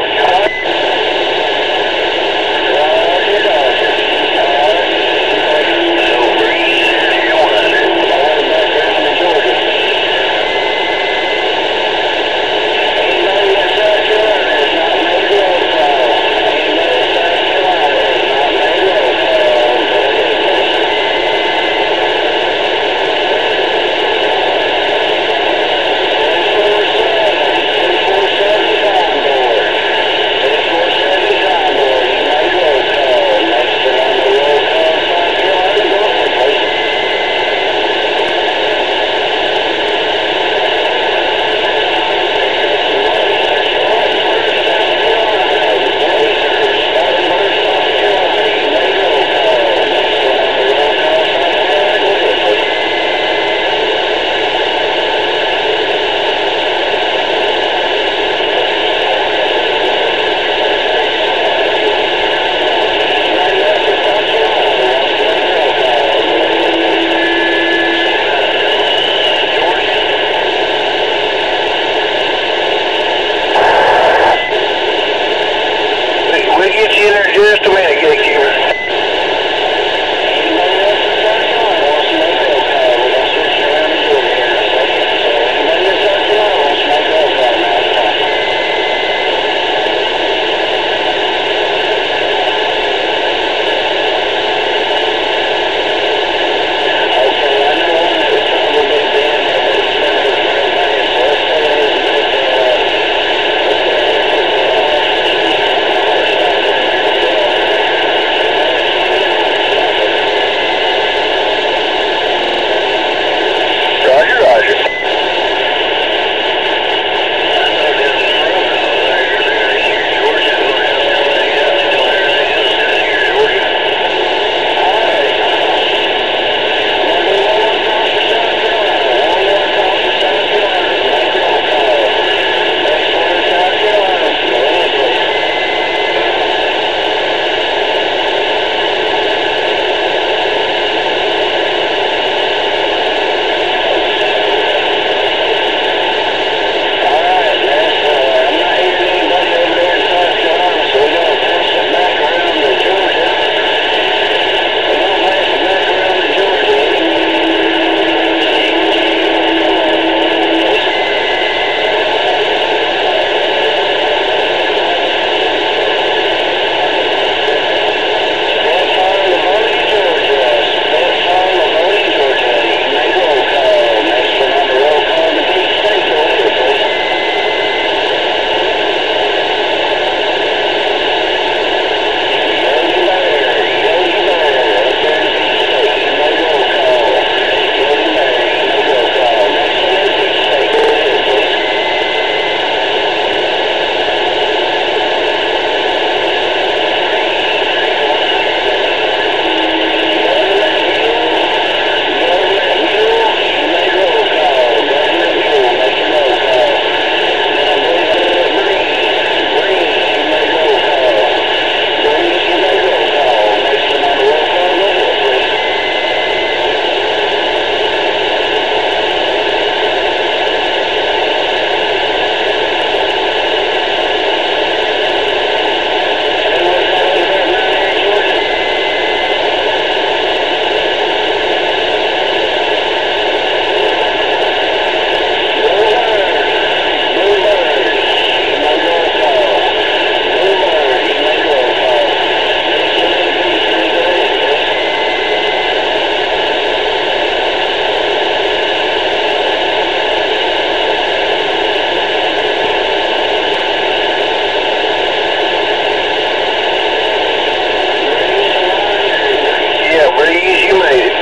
you made it.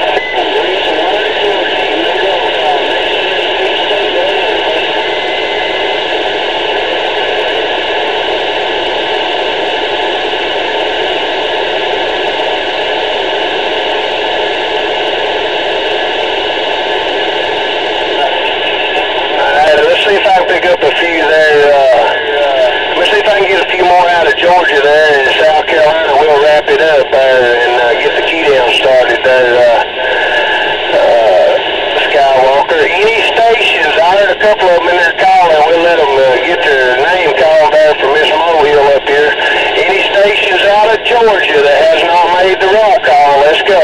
See if I can pick up a few there. Uh, let me see if I can get a few more out of Georgia there in South Carolina. We'll wrap it up there and uh, get the key down started there, uh, uh, Skywalker. Any stations, I heard a couple of them in there calling. We'll let them uh, get their name called there from Miss Mohill up here. Any stations out of Georgia that has not made the roll call, let's go.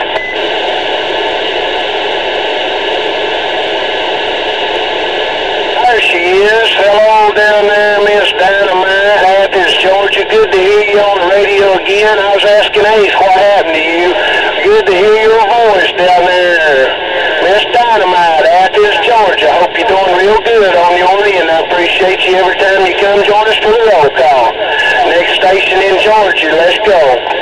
There she is. Hello down there, Miss Dynamite, Athens, Georgia. Good to hear you on the radio again. I was asking Ace what happened to you. Good to hear your voice down there, Miss Dynamite, Athens, Georgia. Hope you're doing real good on your end. I appreciate you every time you come join us for the roll call. Next station in Georgia. Let's go.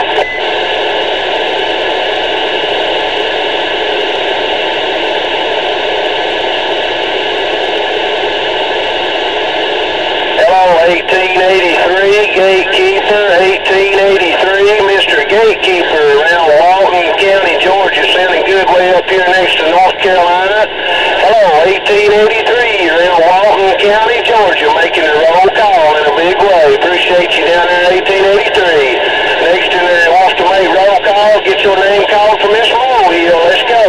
eighteen eighty-three, Gatekeeper, eighteen eighty-three, Mister Gatekeeper around Walton County, Georgia, sounding good way up here next to North Carolina. Hello, eighteen eighty-three, around Walton County, Georgia, making a roll call in a big way. Appreciate you down there, eighteen eighty-three. Next in there wants to make roll call, get your name called for Miss Mohill. Let's go.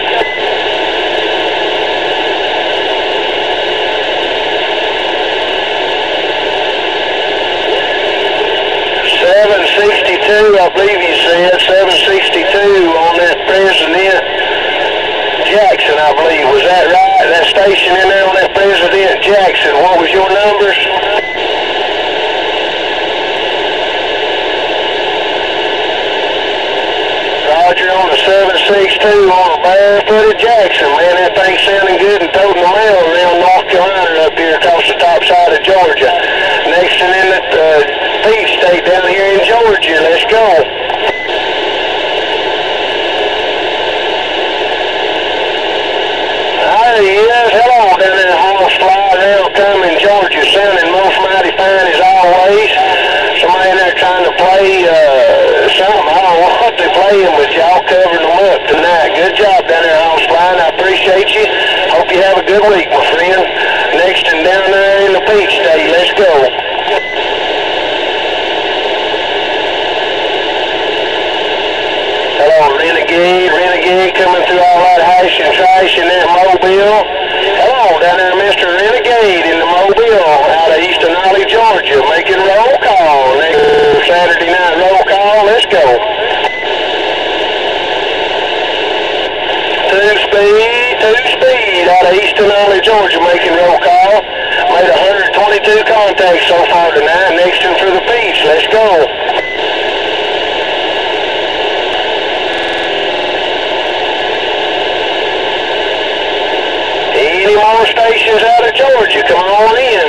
seven sixty-two, I believe you said, seven sixty-two on that President Jackson, I believe. Was that right? That station in there on that President Jackson. What was your numbers? Roger on the seven sixty-two on the Barefooted Jackson. Man, that thing's sounding good and toting the mail around North Carolina up here across the top side of Georgia. Next and in the uh, Peach State down here in Georgia. Let's go. There he is. Hello down there, Horse Fly around coming Georgia, sounding most mighty fine as always. Somebody in there trying to play uh, something. I don't know what they're playing, but y'all covering them up tonight. Good job down there, Horse Fly. I appreciate you. Hope you have a good week, my friend. Next and down there in the Peach State. Let's go. Hello, Renegade, Renegade coming through all that hash and trash in that Mobile. Hello, down there, Mister Renegade in the Mobile out of East Denali, Georgia, making roll call. Next Saturday night roll call, let's go. Two speed, two speed out of East Denali, Georgia, making roll call. Made one hundred twenty-two contacts so far tonight. Next in for the Peach, let's go. Any more stations out of Georgia, come on in.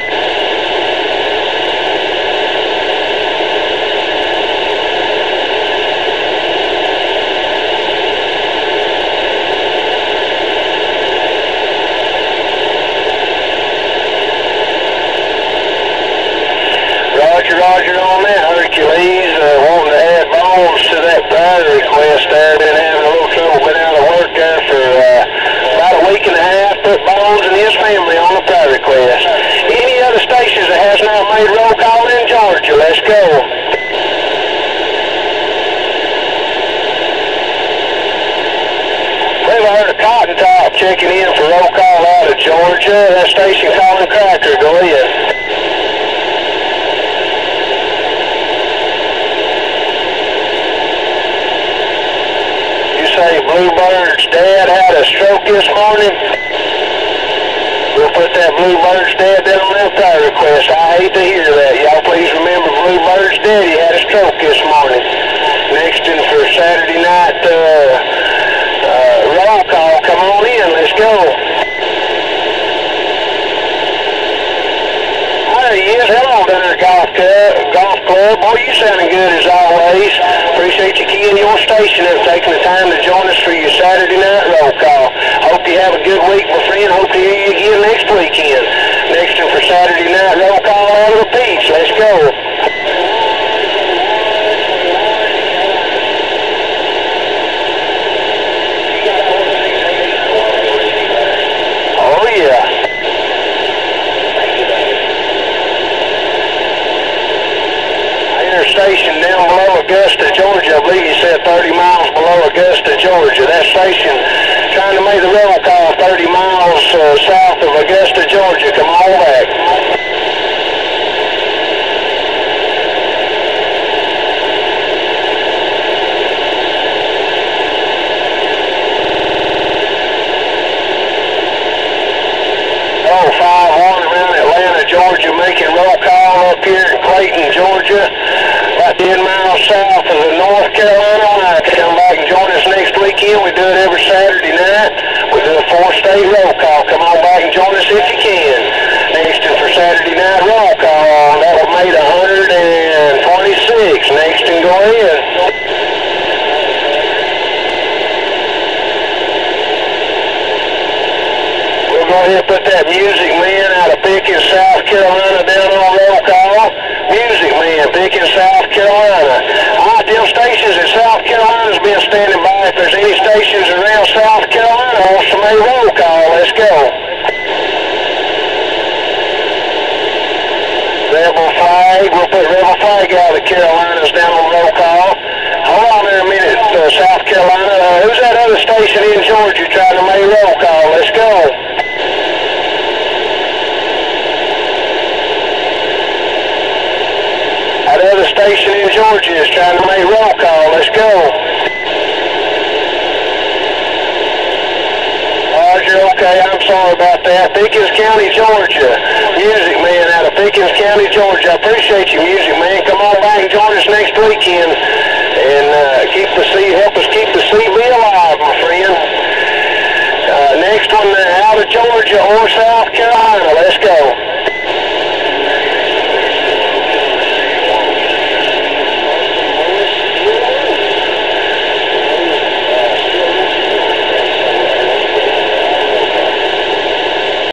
Roger, Roger on that. Hercules uh, wanting to add bones to that prayer request there. Been having a little trouble, been out of work there for uh, about a week and a half. Put Bones and his family on the prayer request. Any other stations that has not made roll call in Georgia, let's go. We've heard a Cotton Top checking in for roll call out of Georgia. That station calling Cracker, go ahead. You say Bluebird's dad had a stroke this morning? We'll put that Bluebird's dad down on that prayer request. I hate to hear that. Y'all please remember Bluebird's daddy had a stroke this morning. Next in for Saturday night uh, uh, roll call. Come on in. Let's go. There he is. Hello down there, Golf Club. Golf Club. Boy, you sounding good as always. Appreciate appreciate you keying your station and taking the time to join us for your Saturday night roll call. Hope you have a good week, my friend. Hope to hear you again next weekend. Next one for Saturday night roll call out of the Peach. Let's go. Oh, yeah. Station down below Augusta, Georgia. I believe you said thirty miles below Augusta, Georgia. That station trying to make the roll call thirty miles uh, south of Augusta, Georgia. Come on back. oh five one around Atlanta, Georgia, making roll call up here in Clayton, Georgia. About ten miles south of the North Carolina line. Come back and join us next weekend. We do it every Saturday night. We do a four-state roll call. Come on back and join us if you can. Next one for Saturday night roll call. That was made one hundred twenty-six. Next one, go ahead. We'll go ahead and put that Music Man out of Pickens, South Carolina down on roll call. Music Man, Pickens, South Carolina. All right, them stations in South Carolina's been standing by. If there's any stations around South Carolina wants to make roll call, let's go. Rebel Flag, we'll put Rebel Flag out of the Carolinas down on roll call. Hold on there a minute, uh, South Carolina. Uh, who's that other station in Georgia trying to make roll call? Let's go. That other station in Georgia is trying to make roll call. Let's go. Roger, okay, I'm sorry about that. Pickens County, Georgia. Music Man out of Pickens County, Georgia. I appreciate you, Music Man. Come on back and join us next weekend. And uh, keep the C, help us keep the C B alive, my friend. Uh, next one uh, out of Georgia or South Carolina. Let's go.